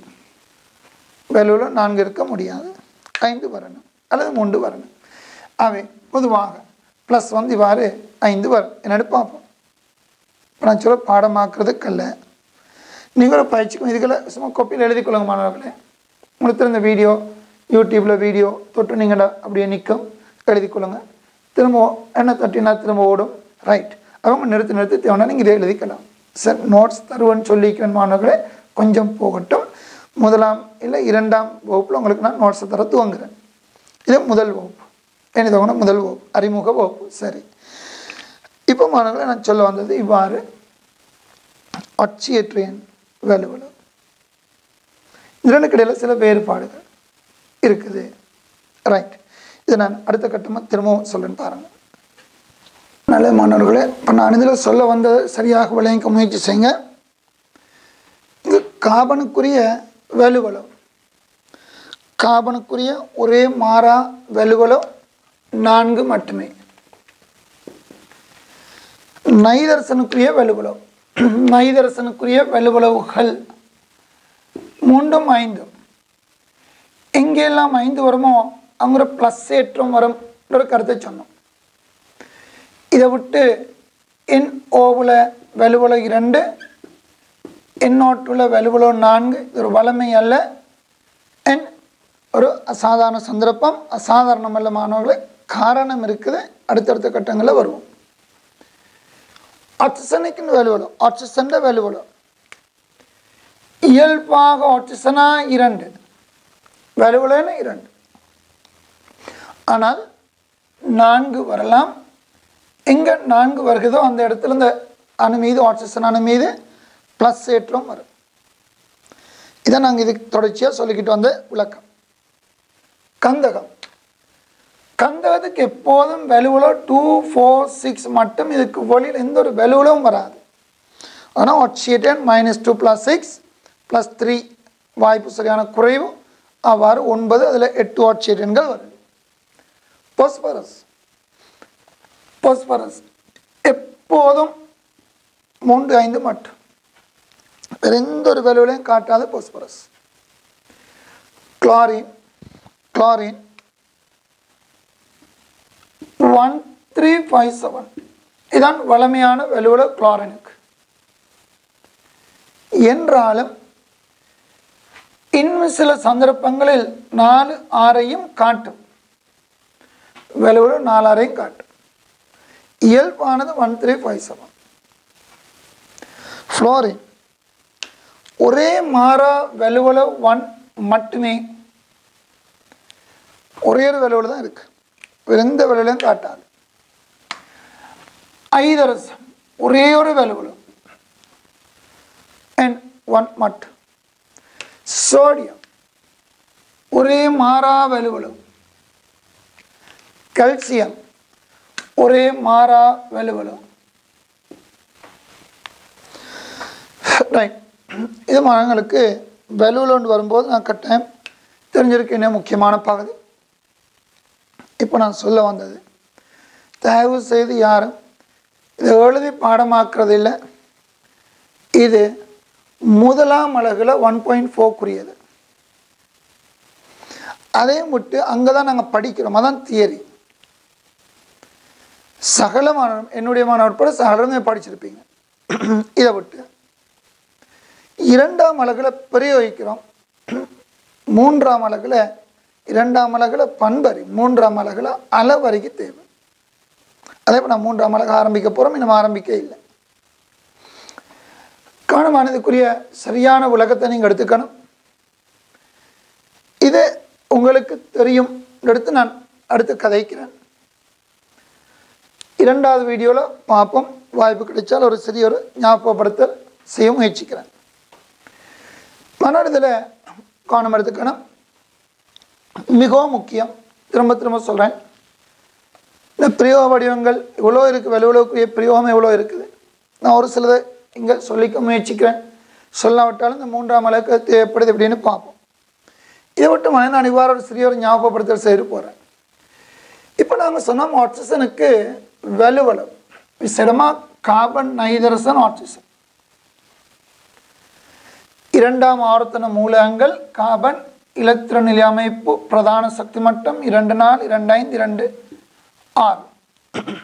5 வரணும் அல்லது 3 வரணும். அவை பொதுவாக ப்ளஸ் இவ்வாறு 5 வரும். என்னென்னு பார்ப்போம். இப்போ நான் சொல்ல பாடமாக்குறதுக்கல்ல, நீங்களும் பயிற்சிக்கும் இதுகளை சும்மா கோப்பியில் எழுதி கொள்ளுங்க மாணவர்களே. உங்களுக்கு இந்த வீடியோ யூடியூப்பில் வீடியோ தொட்டு நீங்கள் அப்படியே நிற்கும், எழுதி கொள்ளுங்க. திரும்ப என்ன தட்டினா திரும்ப ஓடும், ரைட். அவங்க நிறுத்தி தேவைன்னா நீங்கள் இதை எழுதிக்கலாம். சார் நோட்ஸ் தருவேன்னு சொல்லிக்கிறேன் மாணவர்களே, கொஞ்சம் போகட்டும். 1ஆம் இல்லை 2ஆம் வகுப்பில் உங்களுக்கு நான் நோட்ஸை தர துவங்குறேன். இது முதல் வகுப்பு, என்ன முதல் வகுப்பு, அறிமுக வகுப்பு. சரி, இப்போ மாணவர்களை நான் சொல்ல வந்தது இவ்வாறு ஆக்சியேற்றேன் வலுவலு இதனுக்கு இடையில் சில வேறுபாடுகள் இருக்குது, ரைட். இதை நான் அடுத்த கட்டமாக திரும்பவும் சொல்லுன்னு பாருங்கள். நல்ல மாணவர்களே, இப்போ நான் இதில் சொல்ல வந்தது சரியாக விளைவிக்க முயற்சி செய்யுங்க. இது காபனுக்குரிய வலுவலு, காபனுக்குரிய ஒரே மாறா வலுவலு 4 மட்டுமே. நைதரசனுக்குரிய வலுவலவுகள் 3 5. எங்கெல்லாம் 5 வருமோ அங்கே ஒரு ப்ளஸ் ஏற்றம் வரும் ஒரு கருத்தை சொன்னோம். இதை விட்டு NOவில் வலுவலு 2, NO2ல் வலுவலு 4. இது ஒரு வளமை அல்ல, ஒரு அசாதாரண சந்தர்ப்பம். அசாதாரணம் அல்ல மாணவர்களே, காரணம் இருக்குது. அடுத்தடுத்த கட்டங்களில் வருவோம். ஆக்சிஜனுக்கு வலுவலு இயல்பாக ஆக்சிஜனா 2 வலுவலுன்னு 2, ஆனால் 4 வரலாம். எங்கே 4 வருகிறதோ அந்த இடத்துல இந்த அணு மீது ஆக்சிஜன் அணு மீது ப்ளஸ் ஏற்றம் வரும். இதை நாங்கள் இதுக்கு தொடர்ச்சியாக சொல்லிக்கிட்டு வந்த விளக்கம். கந்தகத்துக்கு எப்போதும் வலுவலோ 2 4 6 மட்டும். இதுக்கு வெளியில் எந்த ஒரு வலுவலும் வராது. ஆனால் ஆக்சியேட்டன் -2 +6 +3 வாய்ப்பு சரியான குறைவு. அவ்வாறு 9, அதில் 8 ஆக்சியேட்டன்கள் வருது. பொஸ்பரஸ் எப்போதும் 3 5 மட்டும், வேறு எந்த ஒரு வேல்யூலையும் காட்டாத பாஸ்பரஸ். குளோரின் 1357 இதான் வலிமையான வேல்யூல குளோரினுக்கு. என்றாலும் இன்னும் சில சந்தர்ப்பங்களில் 4 6ஐயும் காட்டும், வேல்யூல 4 6ஐயும் காட்டும். இயல்பானது 1357. ஃப்ளோரின் ஒரே மாறா வேல்யூல 1 மட்டுமே, ஒரே ஒரு வேல்யூல தான் இருக்கு, வேறு எந்த வேல்யூலையும் காட்டாது. ஐதரசம் ஒரே ஒரு வேல்யூல and 1 மட்டும். சோடியம் ஒரே மாறா வேல்யூல. கால்சியம் ஒரே மாறா வேல்யூல. ரைட், இது மரங்களுக்கு வேல்யூல வரும்போது நான் கட்டாயம் தெரிஞ்சிருக்க என்ன முக்கியமான பகுதி. இப்போ நான் சொல்ல வந்தது, தயவு செய்து யாரும் இதை எழுதி பாடமாக்குறது இல்லை. இது முதலாம் அலகுல 1.4க்குரியது. அதையும் விட்டு அங்கே தான் நாங்கள் படிக்கிறோம், அதான் தியரி. சகல மாணவன், என்னுடைய மாணவர் உட்பட சகலமே படிச்சிருப்பீங்க. இதை விட்டு 2ஆம் அலகுல பிரயோகிக்கிறோம், 3ஆம் அலகுல 2ஆம் அலகுல பண்பறி, 3ஆம் அலகுல அளவறிக்கு தேவை. அதே இப்போ நான் 3ஆம் அலகு ஆரம்பிக்க போகிறோம், இன்னும் ஆரம்பிக்க இல்லை. காணமானதுக்குரிய சரியான உலகத்தை நீங்கள் எடுத்துக்கணும். இது உங்களுக்கு தெரியும், எடுத்து நான் அடுத்து கதைக்கிறேன். 2வது வீடியோவில் பார்ப்போம், வாய்ப்பு கிடைச்சால் ஒரு சிறிய ஒரு ஞாபகப்படுத்தல் செய்ய முயற்சிக்கிறேன். மனதில் கவனம் எடுத்துக்கணும், மிகவும் முக்கியம். திரும்ப திரும்ப சொல்கிறேன், இந்த பிரயோக வடிவங்கள் இவ்வளோ இருக்குது, வெளியுறவுக்குரிய பிரயோகம் எவ்வளோ இருக்குது. நான் ஒரு சிலதை இங்கே சொல்லிக்க முயற்சிக்கிறேன், சொல்லாவிட்டாலும் இந்த 3ஆம் அலகு தேவைப்படுது எப்படின்னு பார்ப்போம். இதை விட்டு நான் இவ்வாறு ஒரு சிறிய ஒரு ஞாபகப்படுத்தல் செய்து போகிறேன். இப்போ நாங்கள் சொன்னோம் ஆக்சிஜனுக்கு வலுவளவு விசேடமாக கார்பன் நைதரசன் ஆக்சிஜன். 2ஆம் ஆவர்த்தன மூலகங்கள் கார்பன் இலத்திர நிலை அமைப்பு பிரதான சக்தி மட்டம் 2 4 2 5 2 6.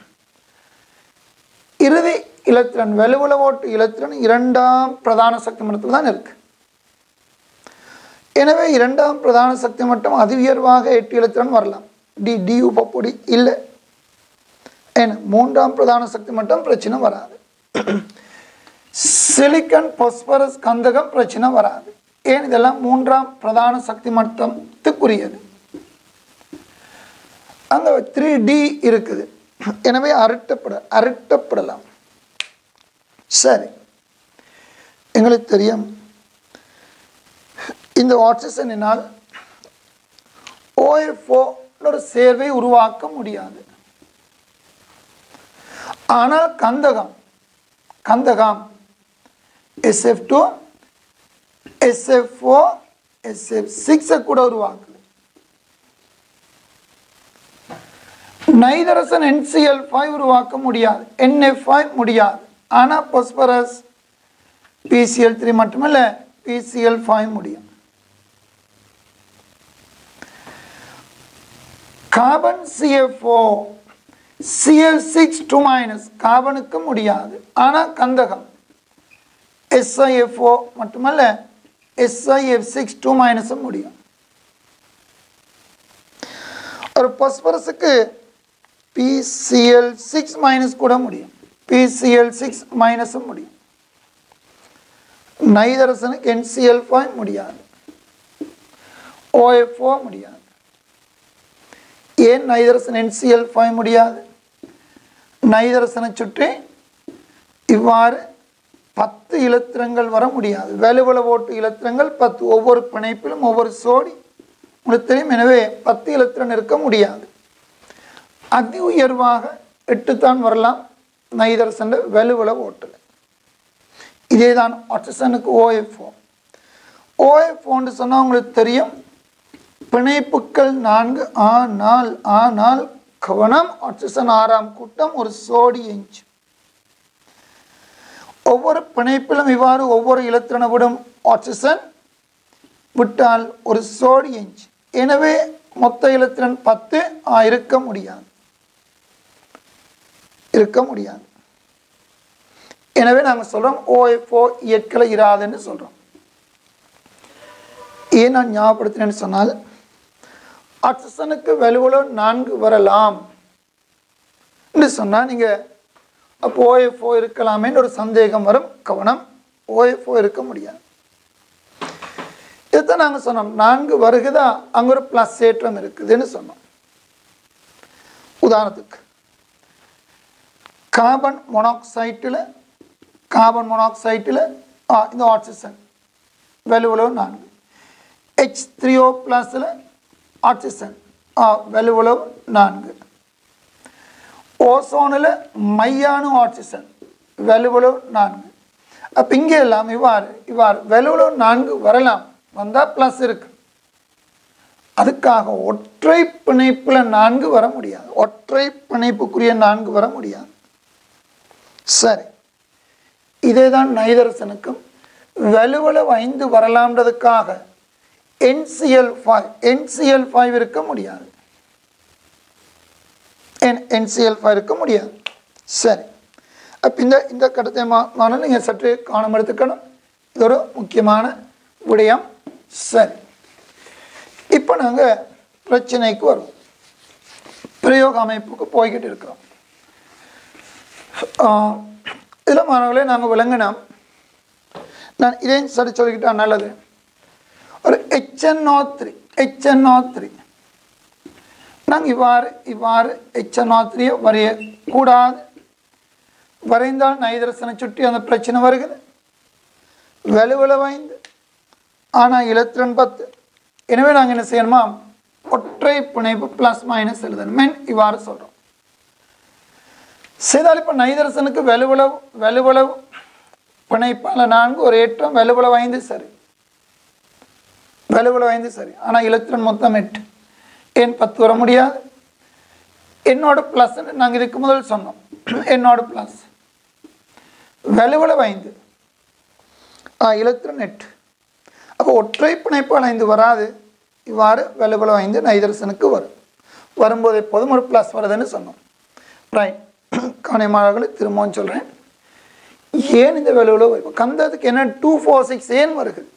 இறுதி இலத்திரன் வலுவளவோட்டு இலத்திரன் 2ஆம் பிரதான சக்தி மட்டத்தில் தான் இருக்கு. எனவே 2ஆம் பிரதான சக்தி மட்டம் அதி உயர்வாக 8 இலத்திரன் வரலாம், டி உபப்பொடி இல்லை. ஏன்னா 3ஆம் பிரதான சக்தி மட்டம் பிரச்சனை வராது. சிலிக்கன் பாஸ்பரஸ் கந்தகம் பிரச்சனை வராது. ஏன் இதெல்லாம் 3ஆம் பிரதான சக்தி மட்டத்துக்குரியது. அங்கே 3D இருக்குது, எனவே அரட்டப்படலாம். சரி, எங்களுக்கு தெரியும் இந்த ஆக்சிஜனினால் OFO ஒரு சேர்வை உருவாக்க முடியாது. ஆனால் கந்தகம் SF2 SF4 SF6 கூட உருவாக்குது. நைதரசன் NCl5 உருவாக்க முடியாது, NF5 முடியாது. ஆனால் பாஸ்பரஸ் PCl3 மட்டுமல்ல PCl5 முடியும். கார்பன் CF4 Cl6 கார்பனுக்கு முடியாது. ஆனால் கந்தகம் SiF4 மட்டுமல்ல SiF6 முடியும். ஒரு பாஸ்பரஸுக்கு PCl6 கூட முடியும், PCl6 முடியும். நைதரசனுக்கு NCl5 முடியாது, OFO முடியாது. ஏன் நைதரசன் NCl5 முடியாது? நைதரசனை சுற்றி இவ்வாறு 10 இலத்திரங்கள் வர முடியாது. வலுவளவோட்டு இலத்திரங்கள் 10, ஒவ்வொரு பிணைப்பிலும் ஒவ்வொரு சோடி உங்களுக்கு தெரியும். எனவே 10 இலத்திரன் இருக்க முடியாது. அதி உயர்வாக 8 தான் வரலாம் நைதரசன் வலுவளவோட்டில். இதே தான் ஆக்சிஜனுக்கு OFO சொன்னால் உங்களுக்கு தெரியும், பிணைப்புக்கள் 4. ஆனால் கவனம், ஆக்சிஜன் 6ஆம் கூட்டம் ஒரு சோடி எஞ்சும். ஒவ்வொரு பிணைப்பிலும் இவ்வாறு ஒவ்வொரு எலக்ட்ரானை விடும் ஆக்சிஜன் விட்டால் ஒரு சோடியம். எனவே மொத்த எலக்ட்ரான் 10 இருக்க முடியாது. எனவே நாங்கள் சொல்கிறோம் OFO இயற்கலை இராதுன்னு சொல்கிறோம். ஏன் நான் ஞாபகப்படுத்தினேன்னு சொன்னால் ஆக்சிஜனுக்கு வலுவலோ 4 வரலாம் என்று சொன்னால் நீங்கள் அப்போ OFO இருக்கலாமேன்னு ஒரு சந்தேகம் வரும். கவனம், OFO இருக்க முடியாது. இதுதான் நாங்கள் சொன்னோம் 4 வருகுதா அங்கே ஒரு ப்ளஸ் ஏற்றம் இருக்குதுன்னு சொன்னோம். உதாரணத்துக்கு கார்பன் மோனாக்சைட்டில் இந்த ஆக்சிஜன் வலுவலோ 4, H3O ப்ளஸில் ஆக்சிஜன் வலுவலோ 4, ஓசோனில் மையானு ஆக்சிஜன் வலுவலோ 4. அப்போ இங்கே எல்லாம் இவ்வாறு வலுவலோ 4 வரலாம், வந்தால் ப்ளஸ் இருக்கு. அதுக்காக ஒற்றை பிணைப்பில் 4 வர முடியாது, ஒற்றை பிணைப்புக்குரிய 4 வர முடியாது. சரி, இதே தான் நைதரசனுக்கும் வலுவலோ 5 வரலாம்ன்றதுக்காக NCl5 இருக்க முடியாது. NCl5 இருக்க முடியாது. சரி, அப்போ இந்த கட்டத்தை நீங்கள் சற்று கவனம் எடுத்துக்கணும். இது ஒரு முக்கியமான விடயம். சரி, இப்போ நாங்கள் பிரச்சனைக்கு வருவோம். பிரயோக அமைப்புக்கு போய்கிட்டு இருக்கிறோம். இதில் மாணவர்களே நாங்கள் விளங்கினோம். நான் இதையும் சரி சொல்லிக்கிட்டா நல்லது. ஒரு HNO3 நாங்கள் இவ்வாறு HNO3 வரையக்கூடாது. வரைந்தால் நைதரசனை சுற்றி அந்த பிரச்சனை வருகிறது. வலுவலோ 5 ஆனால் எலக்ட்ரான் 10. எனவே நாங்கள் என்ன செய்யணுமா, ஒற்றை பிணைப்பு ப்ளஸ் மைனஸ் எழுதணும். இவ்வாறு சொல்கிறோம். செய்தால் இப்போ நைதரசனுக்கு வலுவலோ பிணைப்பால் 4 ஒரு ஏற்றம், வலுவலோ 5 சரி, ஆனால் எலக்ட்ரான் மொத்தம் 8. ஏன் 10 வர முடியாது? என்னோட ப்ளஸ் நாங்கள் இதுக்கு முதல் சொன்னோம். என்னோட ப்ளஸ் வலுவலோ 5 எலக்ட்ரான் 8. அப்போ ஒற்றை பிணைப்பால் 5 வராது. இவ்வாறு வலுவலோ 5 நைதரசனுக்கு வரும்போது எப்போதும் ஒரு ப்ளஸ் வருதுன்னு சொன்னோம். ரைட், கவனமானவர்களை திரும்பவும் சொல்கிறேன். ஏன் இந்த வலுவலோ கந்தத்துக்கு என்ன 246 ஏன் வருகிறது?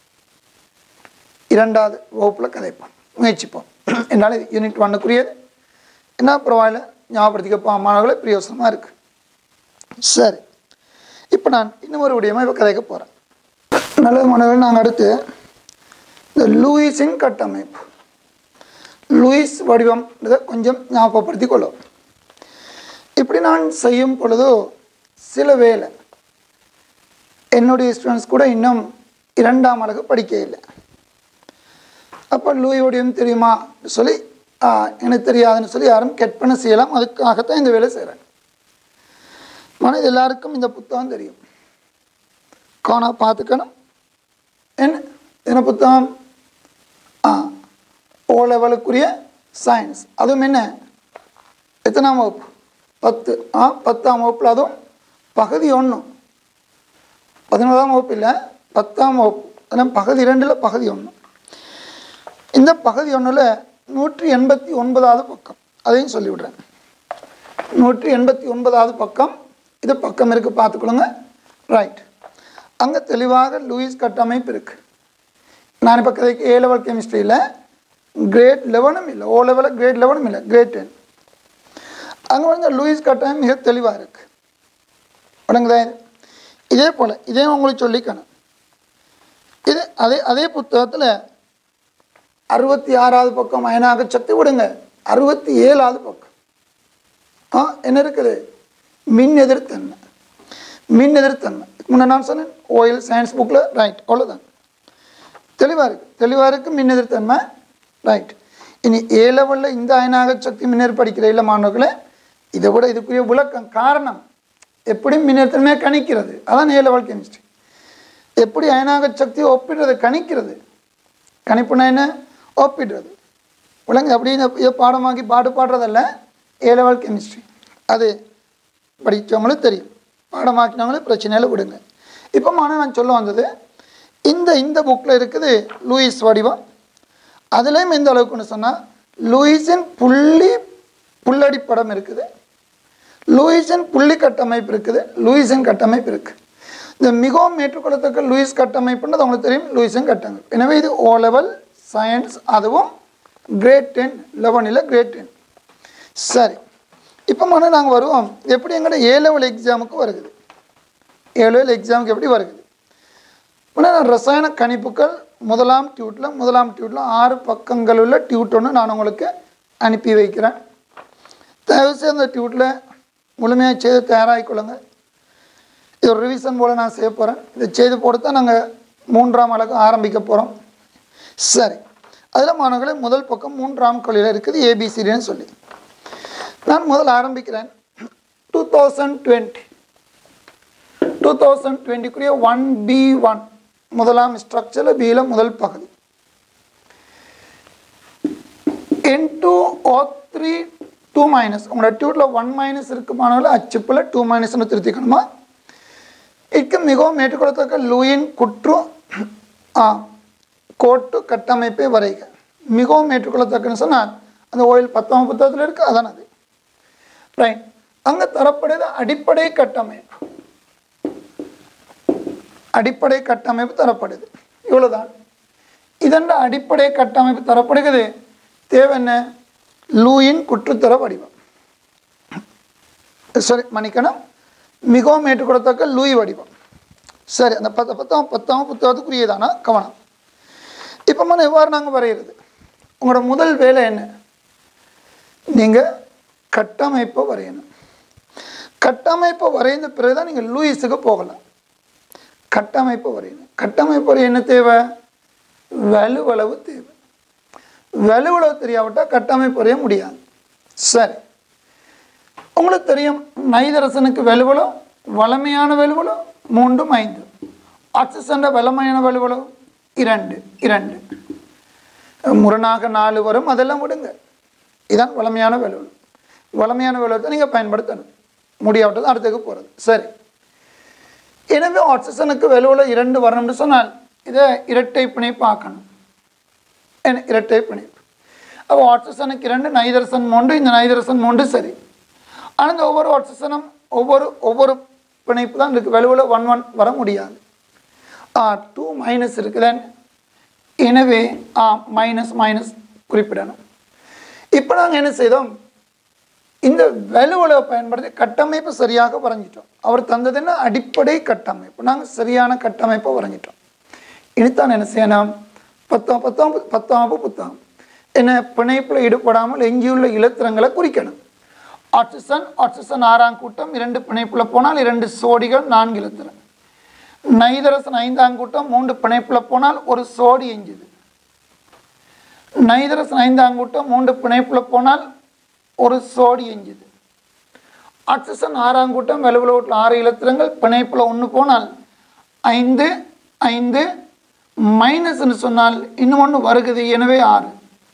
2வது வகுப்பில் கதைப்போம், முயற்சிப்போம். என்னால் யூனிட் 1க்குரியது என்ன பரவாயில்ல, ஞாபகப்படுத்திக்கப்போ மாணவர்களை பிரயோசனமாக இருக்குது. சரி, இப்போ நான் இன்னும் ஒரு விடயமாக இப்போ கதைக்க போகிறேன். நல்ல மாணவர்கள், நாங்கள் அடுத்து இந்த லூயிஸின் கட்டமைப்பு, லூயிஸ் வடிவம் கொஞ்சம் ஞாபகப்படுத்தி கொள்ளும். இப்படி நான் செய்யும் பொழுதோ சில வேளை என்னுடைய ஸ்டூடெண்ட்ஸ் கூட இன்னும் 2ஆம் அலகு படிக்க இல்லை. அப்போ லூயி வடிவம் தெரியுமா சொல்லி எனக்கு தெரியாதுன்னு சொல்லி யாரும் கெட்பனை செய்யலாம். அதுக்காகத்தான் இந்த வேலை செய்கிறேன். ஆனால் இது எல்லாருக்கும் இந்த புத்தகம் தெரியும். பார்த்துக்கணும். என்ன புத்தகம்? O லெவலுக்குரிய சயின்ஸ். அதுவும் என்ன, எத்தனாம் வகுப்பு? 10. 10ஆம் வகுப்பில், அதுவும் பகுதி 1. 11ஆம் வகுப்பு இல்லை, 10ஆம் வகுப்பு. அதனால் பகுதி 2ல் பகுதி 1. இந்த பகுதி 1ல் 189வது பக்கம், அதையும் சொல்லிவிடுறேன். 189வது பக்கம், இது பக்கம் இருக்குது, பார்த்துக்கொள்ளுங்க. ரைட், அங்கே தெளிவாக லூயிஸ் கட்டமைப்பு இருக்குது. நான் இப்போ கதைக்கு A லெவல் கெமிஸ்ட்ரியில் கிரேட் 11ம் இல்லை, O லெவலில் கிரேட் 11ம் இல்லை, கிரேட் 10. அங்கே வந்து லூயிஸ் கட்டமைப்பு மிக தெளிவாக இருக்குது. உடங்குதா? இதே போல் இதையும் உங்களுக்கு சொல்லிக்கணும். இது அதே புத்தகத்தில் 66வது பக்கம் அயனாக சக்தி விடுங்க, 67வது பக்கம் என்ன இருக்குது? மின் எதிர்த்தன்மை. முன்ன நான் சொன்னேன் ஓயில் சயின்ஸ் புக்கில். ரைட், அவ்வளோதான். தெளிவாக இருக்குது மின் எதிர்த்தன்மை. ரைட், இனி A லெவலில் இந்த அயனாக சக்தி மின்னர் படிக்கிற இல்லை மாணவர்களே, இதை விட இதுக்குரிய விளக்கம், காரணம் எப்படி மின்னேற்றமே கணிக்கிறது, அதான் A லெவல் கெமிஸ்ட்ரி. எப்படி அயனாக சக்தி ஒப்பிடுறது, கணிக்கிறது. கணிப்புனா என்ன? ஒப்பிடுறது. விளங்கு, அப்படி இதை பாடமாக்கி பாடுறதல்ல A லெவல் கெமிஸ்ட்ரி. அது படித்தவங்களுக்கு தெரியும். பாடமாக்கினவங்களே பிரச்சனையில் விடுங்க. இப்போ நான் சொல்ல வந்தது இந்த புக்கில் இருக்குது லூயிஸ் வடிவம். அதுலேயும் எந்த அளவுக்குன்னு சொன்னால் லூயிஸின் புள்ளடிப்படம் இருக்குது, லூயிஸின் புள்ளி கட்டமைப்பு இருக்குது, லூயிஸின் கட்டமைப்பு இருக்குது. இந்த மிகவும் ஏற்றுக்கொள்ளத்தக்க லூயிஸ் கட்டமைப்புன்றது உங்களுக்கு தெரியும், லூயிஸின் கட்டமைப்பு. எனவே இது ஓ லெவல் சயின்ஸ், அதுவும் கிரேட் 10 11 கிரேட் 10. சரி, இப்போ நாங்கள் வருவோம் எப்படி எங்களோட ஏ லெவல் எக்ஸாமுக்கு வருகுது. ஏ லெவல் எக்ஸாமுக்கு எப்படி வருகுது? ரசாயன கணிப்புகள் முதலாம் டியூட்டில் 6 பக்கங்கள் உள்ள டியூட் ஒன்று நான் உங்களுக்கு அனுப்பி வைக்கிறேன். தயவுசெய்து அந்த டியூட்டில் முழுமையாக செய்து தயாராகிக்கொள்ளுங்க. இது ஒரு ரிவிஷன் போல் நான் செய்ய போகிறேன். இதை செய்து போட்டு தான் நாங்கள் 3ஆம் அலகு ஆரம்பிக்க போகிறோம். சரி, அதில் மாணவர்களே முதல் பக்கம் 3ஆம் கொள்கையில் இருக்குது ஏபிசிடின்னு சொல்லி. நான் முதல் ஆரம்பிக்கிறேன். 2020 1B1 முதலாம் ஸ்ட்ரக்சரில் பியில் முதல் பகுதி N2O3 2- உங்களோட டியூட்டில் 1- இருக்குமானாலும் அச்சுப்பில் 2- திருத்திக்கணுமா. இதுக்கு மிகவும் ஏற்றுக்கொள்ளத்தக்க லூயின் கோட்டு கட்டமைப்பை வரைக. மிகவும் ஏற்றுக்கொள்ளத்தக்கன்னு சொன்னால் அந்த ஓயில் 10ஆம் புத்தகத்தில் இருக்குது, அதான் அது. ரைட், அங்கே தரப்படுது அடிப்படை கட்டமைப்பு தரப்படுது. இவ்வளோதான். இதன் அடிப்படை கட்டமைப்பு தரப்படுகிறது. தேவை என்ன? லூயின் குற்றுத்தர வடிவம். சரி, மன்னிக்கணும், மிகவும் ஏற்றுக்கொள்ளத்தக்க லூயி வடிவம். சரி, அந்த 10ஆம் புத்தகத்துக்குரியதானா கவனம். இப்போ எவ்வாறு நாங்கள் வரைகிறது? உங்களோட முதல் வேலை என்ன? நீங்கள் கட்டமைப்பை வரையணும். கட்டமைப்பை வரைந்த பிறகு தான் நீங்கள் லூயிஸுக்கு போகலாம். கட்டமைப்பு வரையணும். கட்டமைப்பு வரைய என்ன தேவை? வலுவளவு தேவை. வலுவளவு தெரியாவிட்டால் கட்டமைப்பு வரைய முடியாது. சரி, உங்களுக்கு தெரியும் நைதரசனுக்கு வலுவளவு, வளமையான வலுவளவு 3/5. ஆக்சிஜன் வளமையான வலுவளவு 2 முரணாக 4 வரும், அதெல்லாம் விடுங்க. இதான் வளமையான வலுவளவு. வளமையான வலுவத்தை நீங்கள் பயன்படுத்தணும். முடியாவிட்டது அடுத்துக்கு போகிறது. சரி, எனவே ஆக்சிஜனுக்கு வலுவில் 2 வரணும்னு சொன்னால் இதை இரட்டை பிணைப்பு ஆக்கணும். இரட்டை பிணைப்பு. அப்போ ஆக்சிஜனுக்கு 2, நைதரசன் 3, இந்த நைதரசன் 3 சரி. ஆனால் இந்த ஒவ்வொரு ஆக்சிஜனும் ஒவ்வொரு பிணைப்பு தான் இருக்குது. வலுவில் 1 வர முடியாது. 2- இருக்குதே, எனவே மைனஸ் குறிப்பிடணும். இப்போ நாங்கள் என்ன செய்தோம்? இந்த வலுவளவை பயன்படுத்தி கட்டமைப்பு சரியாக வரைஞ்சிட்டோம். அவர் தந்ததுன்னா அடிப்படை கட்டமைப்பு. நாங்கள் சரியான கட்டமைப்பை வரைஞ்சிட்டோம். இனித்தான் என்ன செய்யணும்? 10ஆம் புத்தகம் என்ன பிணைப்பில் ஈடுபடாமல் எங்கியுள்ள இலத்திரங்களை குறிக்கணும். ஆக்சிஜன் 6ஆம் கூட்டம் 2 பிணைப்பில் போனால் 2 சோடிகள் 4 இலத்திரம். நைதரசன் 5ஆம் கூட்டம் 3 பிணைப்பில் போனால் 1 சோடி எஞ்சுது. நைதரசன் 5ஆம் கூட்டம் 3 பிணைப்பில் போனால் 1 சோடி எஞ்சுது. ஆக்சிஜன் 6ஆம் கூட்டம் வலுவளவில் 6 இலத்திரங்கள், பிணைப்பில் 1 போனால் 5 மைனஸ்ன்னு சொன்னால் இன்னும் 1 வருகுது, எனவே 6.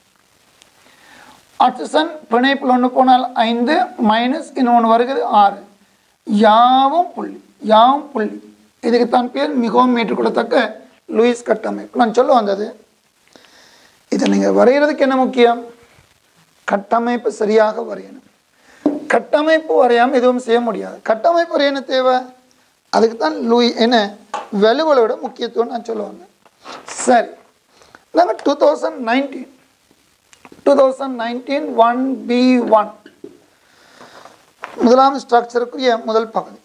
ஆக்சிஜன் பிணைப்பில் 1 போனால் 5 மைனஸ் இன்னும் 1 வருகுது, 6. யாவும் புள்ளி. இதுக்குத்தான் பேர் மிகவும் ஏற்றுக்கொள்ளத்தக்க லூயிஸ் கட்டமைப்பு. நான் சொல்ல வந்தது, இதை நீங்கள் வரைகிறதுக்கு என்ன முக்கியம்? கட்டமைப்பு சரியாக வரையணும். கட்டமைப்பு வரையாமல் எதுவும் செய்ய முடியாது. கட்டமைப்பு வரைய என்ன தேவை? அதுக்கு தான் வலுவளோட முக்கியத்துவம் நான் சொல்ல வந்தேன். சரி, நாங்கள் 2019 1B1 முதலாம் ஸ்ட்ரக்சருக்குரிய முதல் பகுதி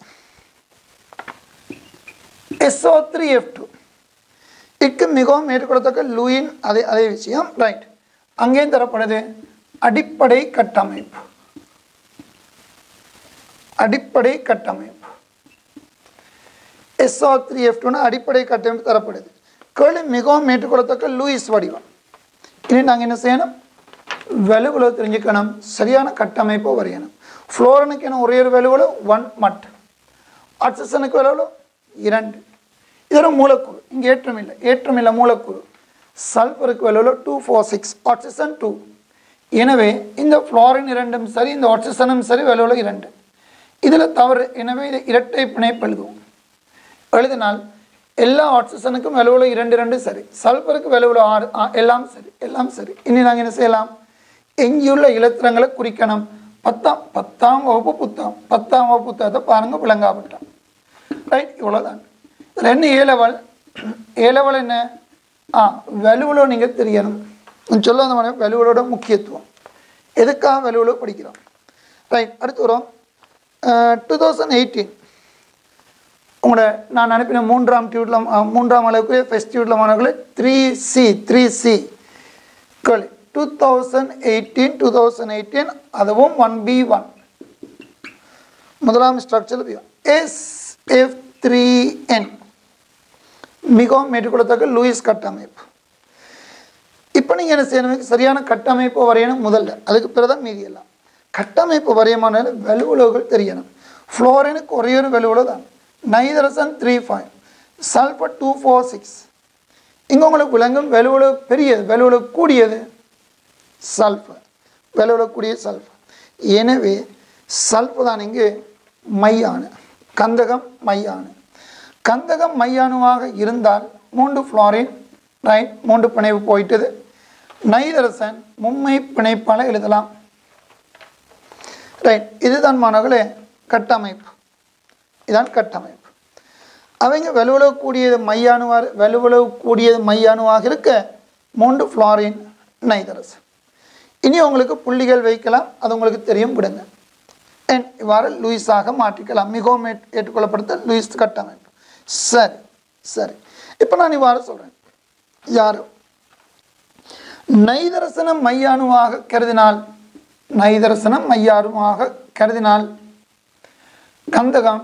SO3F2. இதுக்கு மிகவும் ஏற்றுக்கொள்ளத்தக்க லூயின் அதே விஷயம். ரைட், அங்கேயும் தரப்படுது அடிப்படை கட்டமைப்பு. SO3F2 அடிப்படை கட்டமைப்பு தரப்படுது. கேள்வி மிகவும் ஏற்றுக்கொள்ளத்தக்க லூயிஸ் வடிவம். இனி நாங்கள் என்ன செய்யணும்? வலுவளவு தெரிஞ்சுக்கணும், சரியான கட்டமைப்பை வரையணும். ஃப்ளோரனுக்கு என்ன ஒரே ஒரு வலுவளவு 1 மட்டும். ஆக்சிஜனுக்கு வலுவளவு 2. இதோட மூலக்கூறு இங்கே ஏற்றமில்லை மூலக்கூறு. சல்பருக்கு வலுவளவு 246, ஆக்சிஜன் 2. எனவே இந்த ஃப்ளோரின் 2ம் சரி, இந்த ஆக்சிஜனும் சரி, வலுவளவு 2. இதில் தவறு. எனவே இதை இரட்டை பிணைப்பு எழுதுவோம். எழுதினால் எல்லா ஆக்சிஜனுக்கும் விளைவுல 2 2 சரி, சல்பருக்கு விளைவுல 6 எல்லாம் சரி, எல்லாம் சரி. இனி நாங்கள் என்ன செய்யலாம்? எங்கியுள்ள இலத்திரங்களை குறிக்கணும். 10ஆம் வகுப்பு புத்தகம், 10ஆம் வகுப்பு புத்தகத்தை பாருங்கள், விளங்காப்பட்டான். ரைட், இவ்வளோதான். இதில் என்ன ஏலவல்? ஏலவல் என்ன? வலுவலோ நீங்கள் தெரியணும். சொல்ல வந்த மாதிரி வலுவலோட முக்கியத்துவம், எதுக்காக வலுவலோ படிக்கிறோம். ரைட், அடுத்து வரும் 2018 உங்களோட நான் அனுப்பின 3ஆம் அளவுக்கு ஃபஸ்ட் டியூட்டில் மாணவர்களே 3C கேள்வி 2018 அதுவும் 1B1 முதலாம் ஸ்ட்ரக்சர் SF3N மிகவும் ஏற்றுக்கொள்ளத்தக்க லூயிஸ் கட்டமைப்பு. இப்போ நீங்கள் என்ன செய்யணும்? சரியான கட்டமைப்பு வரையணும் முதல்ல, அதுக்கு பிறகுதான் மீதி எல்லாம். கட்டமைப்பு வரையமான வலுவுலகுகள் தெரியணும். ஃப்ளோரினுக்கு ஒரே ஒரு வலுவுல தான், நைதரசன் 3,5, சல்ஃபர் 2,4,6. இங்கே உங்களுக்கு விளங்கும் வலுவுலகு பெரியது, வலுவுலகு கூடியது சல்ஃபர், வலுவுலகு கூடிய சல்ஃபர். எனவே சல்ஃபர் தான் இங்கு மையானு, கந்தகம் மையானு. கந்தகம் மையானுவாக இருந்தால் 3 ஃப்ளோரின், ரைட், 3 பிணைப்பு போயிட்டது. நைதரசன் மும்மை பிணைப்பால் எழுதலாம். ரைட், இதுதான் மாணவர்களே கட்டமைப்பு. இதுதான் கட்டமைப்பு. அவங்க வலுவுலகு கூடியது மையானுவாக, வலுவுலகு கூடியது மையானுவாக இருக்க 3 ஃப்ளோரின், நைதரசன். இனி உங்களுக்கு புள்ளிகள் வைக்கலாம், அது உங்களுக்கு தெரியும், விடுங்க. இவ்வாறு லூயிஸாக மாற்றிக்கலாம். மிகவும் ஏற்றுக்கொள்ளப்படுத்த லூயிஸ் கட்டமைப்பு. சரி சரி, இப்போ நான் இவ்வாறு சொல்கிறேன். யாரும் நைதரசனம் மையானுவாக கருதினால், நைதரசனம் மையானுவாக கருதினால் கந்தகம்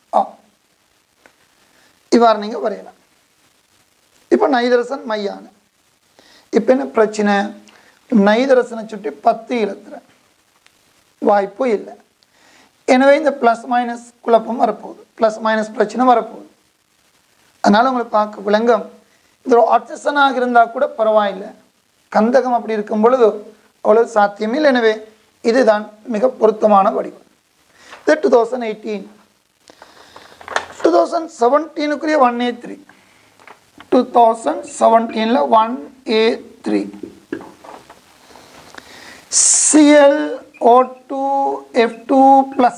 இவ்வாறு நீங்கள் வரையலாம். இப்போ நைதரசன் மையானு. இப்போ என்ன பிரச்சனை? நைதரசனை சுற்றி 10 இலத்திரன் வாய்ப்பு இல்லை. எனவே இந்த ப்ளஸ் மைனஸ் குழப்பம் வரப்போகுது, ப்ளஸ் மைனஸ் பிரச்சனை வரப்போகுது. அதனால் உங்களுக்கு பார்க்க விளங்கும், இது ஆக்சிஜனாக இருந்தால் கூட பரவாயில்லை, கந்தகம் அப்படி இருக்கும் பொழுது அவ்வளோ சாத்தியமில்லை. எனவே இதுதான் மிக பொருத்தமான வடிவம். இது 2018. 2017க்குரிய 1A3, 2017 1A3 ClO2F2+.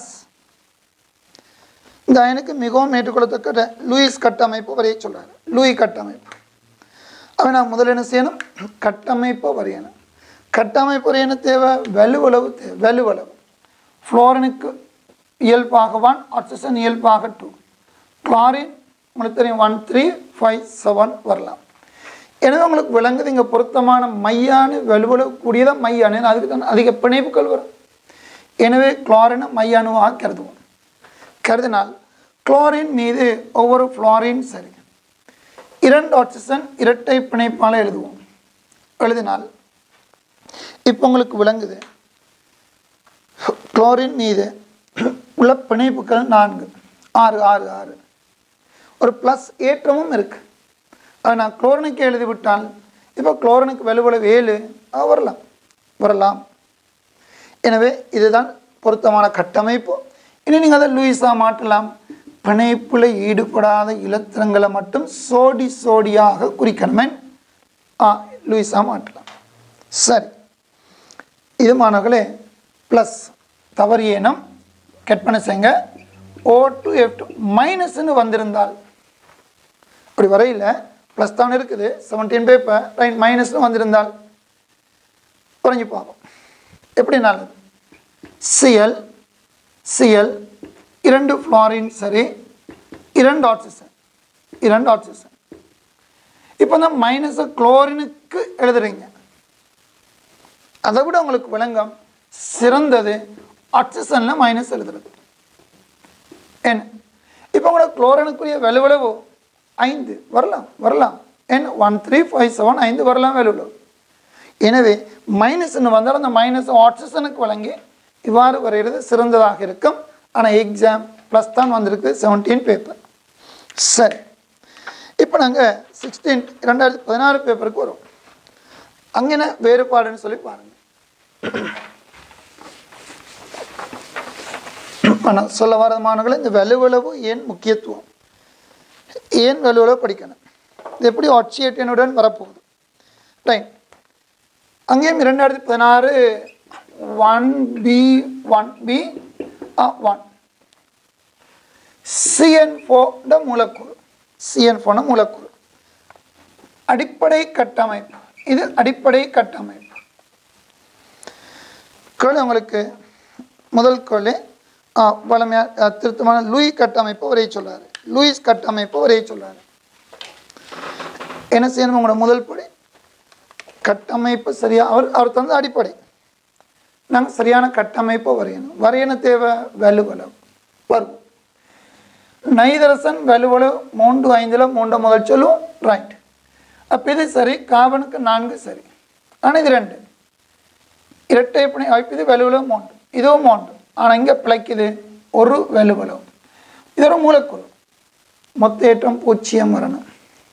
இந்த அயனுக்கு மிகவும் ஏற்றுக்கொள்ளத்தக்க லூயிஸ் கட்டமைப்பு வரைய சொல்கிறார். லூயி கட்டமைப்பு. அவன் நான் முதல்ல என்ன செய்யணும்? கட்டமைப்பை வரையணும். கட்டமைப்பு வரையணும் தேவை, வலுவளவு தேவை, வலுவளவு. ஃப்ளோரினுக்கு இயல்பாக 1, ஆக்சிஜன் இயல்பாக 2, குளோரின் உங்களுக்கு தெரியும் 1, 3, 5, 7 வரலாம். எனவே உங்களுக்கு விளங்குது இங்கே பொருத்தமான மையானு வலுவளவு கூடியதான் மையானு, அதுக்கு தான் அதிக பிணைப்புகள் வரும். எனவே குளோரினை மையானுவாக கருதுவோம். கருதினால் குளோரின் மீது ஒவ்வொரு ஃப்ளோரின் சரி, 2 ஆக்சிஜன் இரட்டை பிணைப்பால் எழுதுவோம். எழுதினால் இப்போ உங்களுக்கு விளங்குது குளோரின் மீது உள்ள பிணைப்புகள் 4, 6, 6, 6. ஒரு ப்ளஸ் ஏற்றமும் இருக்குது. அது நான் குளோரினுக்கு எழுதிவிட்டால் இப்போ குளோரினுக்கு வலுவளவு 7 வரலாம். எனவே இதுதான் பொருத்தமான கட்டமைப்பு. இனி நீங்கள் அதை லூயிஸாக மாற்றலாம். பிணைப்பில் ஈடுபடாத இலத்திரங்களை மட்டும் சோடியாக குறிக்கணுமே, லூயிஸாக மாற்றலாம். சரி, இது மாணவர்களே ப்ளஸ் தவறியேனும் கற்பனை செய்யுங்க. O2F2 மைனஸ்ன்னு வந்திருந்தால், அப்படி வரையில் ப்ளஸ் தான் இருக்குது 17 பேப்பர், ரைட், மைனஸ்னு வந்திருந்தால் குறைஞ்சி பார்ப்போம். எப்படி நல்லது? Cl 2 ஃப்ளோரின் சரி, 2 ஆக்சிஜன். இப்போ தான் மைனஸை குளோரினுக்கு எழுதுறீங்க. அதை விட உங்களுக்கு விளங்கம் சிறந்தது ஆக்சிஜனில் மைனஸ் எழுதுறது. என்ன இப்போ உங்களுக்கு குளோரினுக்குரிய வலுவளவு 5 வரலாம். என்ன 1, 3, 5, 7 5 வரலாம் வலுவளவு. எனவே மைனஸ்ன்னு வந்தால் அந்த மைனஸ் ஆக்சிஜனுக்கு வழங்கி இவ்வாறு வரைகிறது சிறந்ததாக இருக்கும். ஆனால் எக்ஸாம் ப்ளஸ் தான் வந்திருக்கு 17 பேப்பர். சரி, இப்போ நாங்கள் 2016 பேப்பருக்கு வரும். அங்கே வேறுபாடுன்னு சொல்லி பாருங்கள். ஆனால் சொல்ல வர மாணவர்களே இந்த வலுவளவு ஏன் முக்கியத்துவம், ஏன் வலுவளவு படிக்கணும், இது எப்படி ஆட்சியேட்டனுடன் வரப்போகுது. ரைட், அங்கேயும் 2016 1B 1 CN4 மூலக்கூறு, CN4 மூலக்கூறு அடிப்படை கட்டமைப்பு. இது அடிப்படை கட்டமைப்பு. கேள்வி உங்களுக்கு முதல் கேள்வி வளமையாக திருத்தமான லூயிஸ் கட்டமைப்பு வரைய சொல்றாரு. லூயிஸ் கட்டமைப்பு வரைய சொல்றாரு. என்ன செய்யணும்? உங்களோட முதல் படி கட்டமைப்பு சரியா அவர் தந்த அடிப்படை, நாங்கள் சரியான கட்டமைப்பை வரையணும். வரையணும் தேவை வலுவளவு வரும். நைதரசன் வலுவளவு 3 5 முதல் சொல்லுவோம். ரைட், அப்போ இது சரி. கார்பனுக்கு 4 சரி, ஆனால் இது 2 இரட்டை பிணை வாய்ப்பு. இது வலுவளவு 3, இதுவும் 3, ஆனால் இங்கே பிழைக்குது ஒரு வலுவளவு. இது ஒரு மூலக்கூறு, மொத்த ஏற்றம் 0 வரணும்.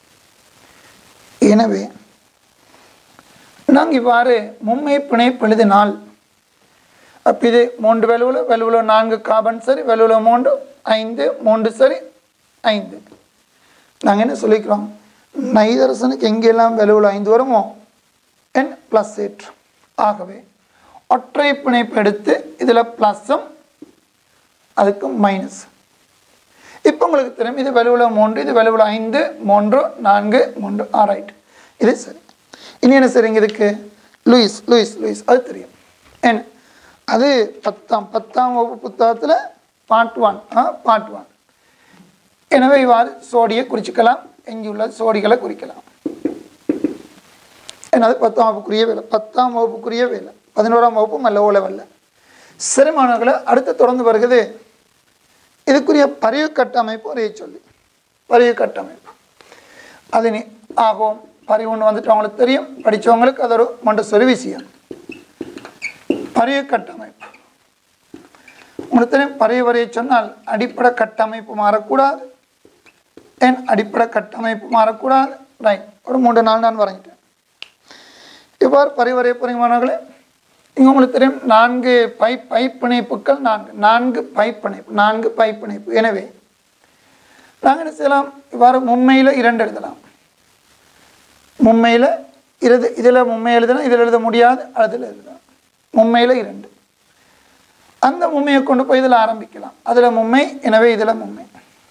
எனவே நாங்கள் இவ்வாறு மும்மை பிணைப்பு எழுதினால் அப்போ இது 3 வலுவளவு 4 கார்பன் சரி, வலுவளவு 3 5 3 சரி 5. நாங்கள் என்ன சொல்லிக்கிறோம்? நைதரசனுக்கு எங்கெல்லாம் வலுவளவு 5 வருமோ என் ப்ளஸ் ஏற்றம். ஆகவே ஒற்றை பிணைப்பு எடுத்து இதில் ப்ளஸ்ஸும் அதுக்கு மைனஸ். இப்போ உங்களுக்கு தெரியும் இது வலுவளவு 3, இது வலுவளவு 5 3 4 3. ரைட், இது சரி. இனி என்ன சரிங்க? இதுக்கு லூயிஸ் லூயிஸ் லூயிஸ் அது தெரியும். என்ன அது 10ஆம் வகுப்பு புத்தகத்தில் பார்ட் 1. எனவே இவ்வாறு சோடியை குறிச்சிக்கலாம், எங்கியுள்ள சோடிகளை குறிக்கலாம். ஏன்னா அது 10ஆம் வகுப்புக்குரிய வேலை, 10ஆம் வகுப்புக்குரிய வேலை. 11ஆம் வகுப்பு அல்ல ஓலவல்ல. சரி மாணவர்களை, அடுத்து தொடர்ந்து வருகிறது இதுக்குரிய பரிவு கட்டமைப்பு வரைய சொல்லி. பரிவு கட்டமைப்பு அது ஆகும். பரிவு ஒன்று வந்துட்டு அவங்களுக்கு தெரியும், படித்தவங்களுக்கு அது ஒரு மொண்டசரி விஷயம். பரிவு கட்டமைப்பு உங்களுக்கு தெரியும். பரிவு வரைய சொன்னால் அடிப்படை கட்டமைப்பு மாறக்கூடாது. ஏன் அடிப்படை கட்டமைப்பு மாறக்கூடாது. ரைட், ஒரு 3 4 நான் வரைஞ்சிட்டேன். இவ்வாறு பரிவரைய போறீங்க மாணவர்களே. இங்கே உங்களுக்கு தெரியும் 4 பைப் பிணைப்புகள், 4 பைப் பிணைப்பு, 4 பைப் பிணைப்பு. எனவே நாங்கள் என்ன செய்யலாம்? இவ்வாறு மும்மையில் 2 எழுதலாம். மும்மையில் இதில் மும்மை எழுதலாம், இதில் எழுத முடியாது, அதில் எழுதலாம். மும்மையில் 2, அந்த மும்மையை கொண்டு போய் இதில் ஆரம்பிக்கலாம். அதில் மும்மை, எனவே இதில் மும்மை.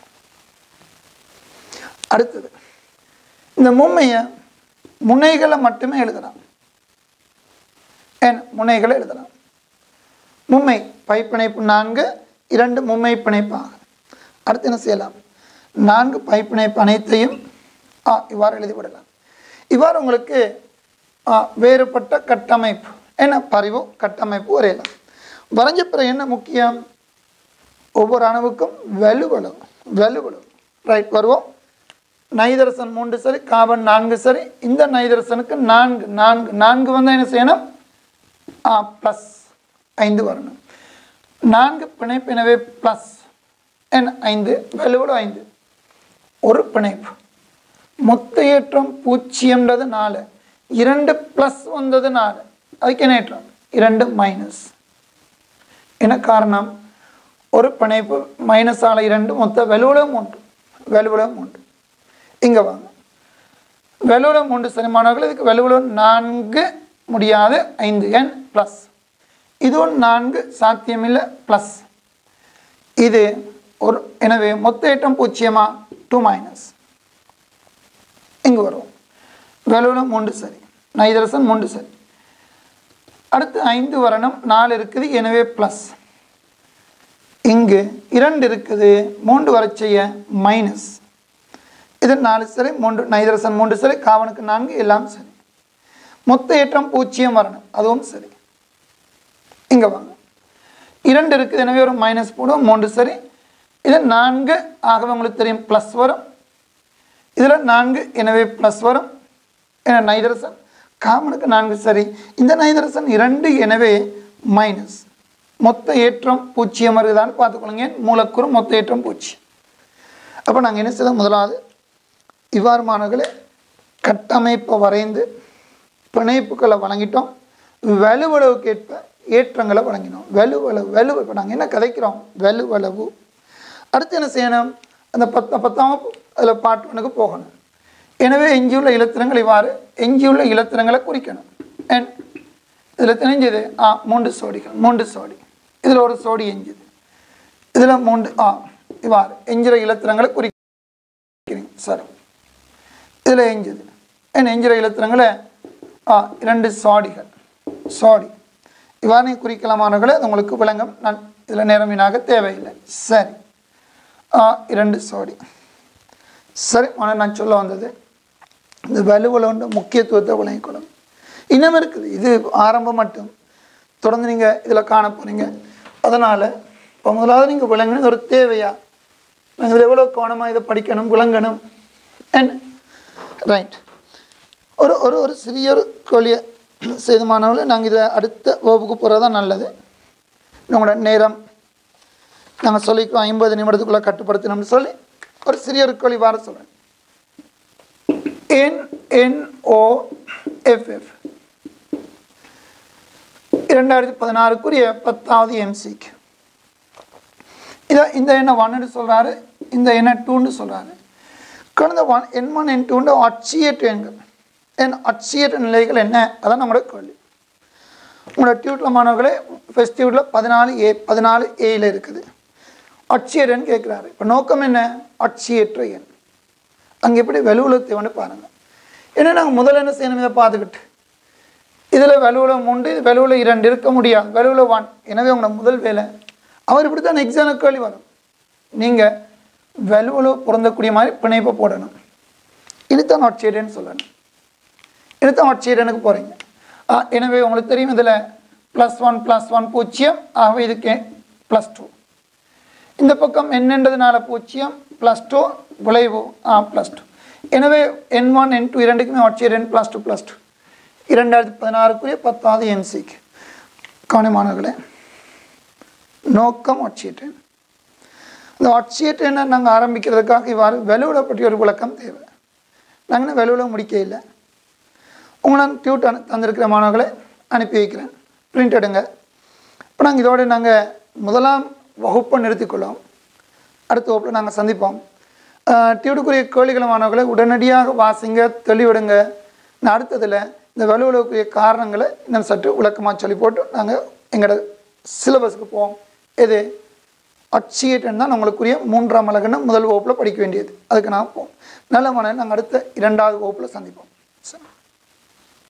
அடுத்தது இந்த மும்மையை முனைகளை மட்டுமே எழுதலாம். முனைகளை எழுதலாம். மும்மை பைப்பிணைப்பு 4, 2 மும்மை பிணைப்பாக. அடுத்து என்ன செய்யலாம்? 4 பைப்பிணைப்பு அனைத்தையும் இவ்வாறு எழுதிவிடலாம். இவ்வாறு உங்களுக்கு வேறுபட்ட கட்டமைப்பு பரிவு கட்டமைப்பு வரையலாம். வரைஞ்ச பிறகு என்ன முக்கியம்? ஒவ்வொரு அணுவுக்கும் வலுவளவு. ரைட், வருவோம். நைதரசன் 3 சரி, கார்பன் 4 சரி. இந்த நைதரசனுக்கு 4 வந்தால் என்ன செய்யணும்? ப்ளஸ் 5 வரணும். 4 பிணைப்பு, எனவே ப்ளஸ் 5 வலுவளவு 5. ஒரு பிணைப்பு மொத்த ஏற்றம் 0ன்றது 4, 2 ப்ளஸ் வந்தது 4, அதுக்கு என்ன ஏற்றம்? 2 மைனஸ். என்ன காரணம்? ஒரு பிணைப்பு மைனஸ் ஆல 2, மொத்த வலுவளவு 3. இங்கே வாங்க, வலுவளவு 3 சரிமானவர்கள். இதுக்கு வலுவளவு 4 முடியாது, 5 n ப்ளஸ். இதுவும் 4 சாத்தியமில்லை, ப்ளஸ். இது ஒரு, எனவே மொத்த ஏற்றம் 0 2 மைனஸ். இங்கே வரும் வலுவளவு 3 சரி, நைதரசன் 3 சரி. அடுத்து 5 வரணும், 4 இருக்குது, எனவே ப்ளஸ். இங்கு 2 இருக்குது, 3 வர செய்ய மைனஸ். இது 4 சரி, 3 நைதரசன் 3 சரி, கார்பனுக்கு 4, எல்லாம் சரி. மொத்த ஏற்றம் 0 வரணும், அதுவும் சரி. இங்கே வாங்க, 2 இருக்குது, எனவே ஒரு மைனஸ் போடும், 3 சரி. இது 4 ஆகவே உங்களுக்கு தெரியும் ப்ளஸ் வரும். இதில் 4, எனவே ப்ளஸ் வரும். ஏன்னா நைதரசன், கார்பனுக்கு 4 சரி. இந்த நைதரசன் 2, எனவே மைனஸ். மொத்த ஏற்றம் 0 வருதான்னு பார்த்துக்கொள்ளுங்க. மூலக்கூறு மொத்த ஏற்றம் 0. அப்போ நாங்கள் என்ன செய்தோம்? முதலாவது இவ்வாறு மாணவர்களே கட்டமைப்பை வரைந்து பிணைப்புகளை வழங்கிட்டோம். வலுவளவுக்கு ஏற்ப ஏற்றங்களை வழங்கினோம். வலுவளவு இப்போ நாங்கள் என்ன கதைக்கிறோம்? வலுவளவு. அடுத்து என்ன செய்யணும்? அந்த 10ஆம் அதில் பார்ட் 1க்கு போகணும். எனவே எஞ்சியுள்ள இலத்திரங்கள் இவ்வாறு எஞ்சியுள்ள இலத்திரங்களை குறிக்கணும். இதில் தெரிஞ்சது 3 சோடிகள், 3 சோடி, இதில் ஒரு சோடி எஞ்சுது, இதில் 3 இவ்வாறு எஞ்சிற இலத்திரங்களை குறிக்கிறீங்க. சரி, இதில் எஞ்சுது எஞ்சிற இலத்திரங்களை 2 சோடிகள், சோடி இவ்வாறு குறிக்கலாமானவர்களே. அது உங்களுக்கு விளங்கும். நான் இதில் நேரம் வீணாக தேவையில்லை. சரி, 2 சோடி. சரி, நான் சொல்ல வந்தது இந்த வலுவளவுன்ற முக்கியத்துவத்தை விளங்கிக்கொள்ளும். இன்னும் இருக்குது, இது ஆரம்பம் மட்டும், தொடர்ந்து நீங்கள் இதில் காண போகிறீங்க. அதனால் இப்போ முதலாவது நீங்கள் விளங்கணும் ஒரு தேவையா, நாங்கள் இதில் எவ்வளோ கவனமாக இதை படிக்கணும், விளங்கணும். அண்ட் ரைட், ஒரு ஒரு ஒரு சிறிய ஒரு கேள்வியை செய்தமானவர்கள் நாங்கள் இதை அடுத்த வகுப்புக்கு போகிறது தான் நல்லது. உங்களோட நேரம் நாங்கள் சொல்லிக்குவோம் 50 நிமிடத்துக்குள்ளே கட்டுப்படுத்தணும்னு சொல்லி ஒரு சிறிய ஒரு கேள்வி வார சொல்கிறேன். NNOFF 2016க்குரிய 10வது MCQ. இந்த என்ன 1 சொல்கிறாரு, இந்த என்ன 2 சொல்கிறாரு. கடந்த N1 N2 அச்சியற்ற எண்கள், அச்சியற்ற நிலைகள் என்ன, அதான் நம்மளோட கேள்வி. உங்களோட டியூட்டில் மாணவர்களே ஃபஸ்ட் டியூட்டில் 14A இருக்குது. அச்சியற்ற எண் கேட்குறாரு. இப்போ நோக்கம் என்ன? அச்சியற்ற எண். அங்கே எப்படி வலுவளவு தேவைன்னு பாருங்கள். ஏன்னா நாங்கள் முதல்ல என்ன செய்யணும், இதை பார்த்துக்கிட்டு இதில் வலுவளவு 3, வலுவளவு 2 இருக்க முடியாது, வலுவளவு 1. எனவே உங்களோட முதல் வேலை, அவர் இப்படி தான் எக்ஸாமுக்கு கேள்வி வரும், நீங்கள் வலுவளவு பொருந்தக்கூடிய மாதிரி பிணைப்பை போடணும். இதுதான் அச்சியற்றன்னு சொல்லணும். இதுதான் அச்சியற்றனுக்கு போகிறீங்க. எனவே உங்களுக்கு தெரியும் இதில் +1 +1 0, ஆகவே இதுக்கு +2. இந்த பக்கம் என்னன்றதுனால 0 +2 விளைவு +2. எனவே N1 N2 இரண்டுக்குமே அச்சியற்றன் +2 +2. 2016க்குரிய 10வது MCQ. கவனமானவர்களே, நோக்கம் அச்சியற்றன். இந்த அச்சியற்றனை நாங்கள் ஆரம்பிக்கிறதுக்காக இவ்வாறு வலுவளவு பற்றி ஒரு விளக்கம் தேவை. நாங்கள் வலுவளவு முடிக்க இல்லை. உங்களை டியூட் தந்திருக்கிற மாணவர்களை அனுப்பி வைக்கிறேன், பிரிண்ட் எடுங்க. இப்போ நாங்கள் இதோடு நாங்கள் முதலாம் வகுப்பை நிறுத்திக்கொள்வோம். அடுத்த வகுப்பில் நாங்கள் சந்திப்போம். டியூட்டுக்குரிய கேள்விகளை மாணவர்களை உடனடியாக வாசிங்க, தெளிவிடுங்க. நான் அடுத்ததில் இந்த வலுவளவுக்குரிய காரணங்களை இன்னும் சற்று விளக்கமாக சொல்லி போட்டு நாங்கள் எங்களோட சிலபஸுக்கு போவோம். இது அச்சியற்றன் தான் நம்மளுக்குரிய 3ஆம் இலக்கணம் முதல் வகுப்பில் படிக்க வேண்டியது. அதுக்கு நாங்கள் போவோம். நல்ல மாணவர்கள் நாங்கள் அடுத்த 2வது வகுப்பில் சந்திப்போம். சரி.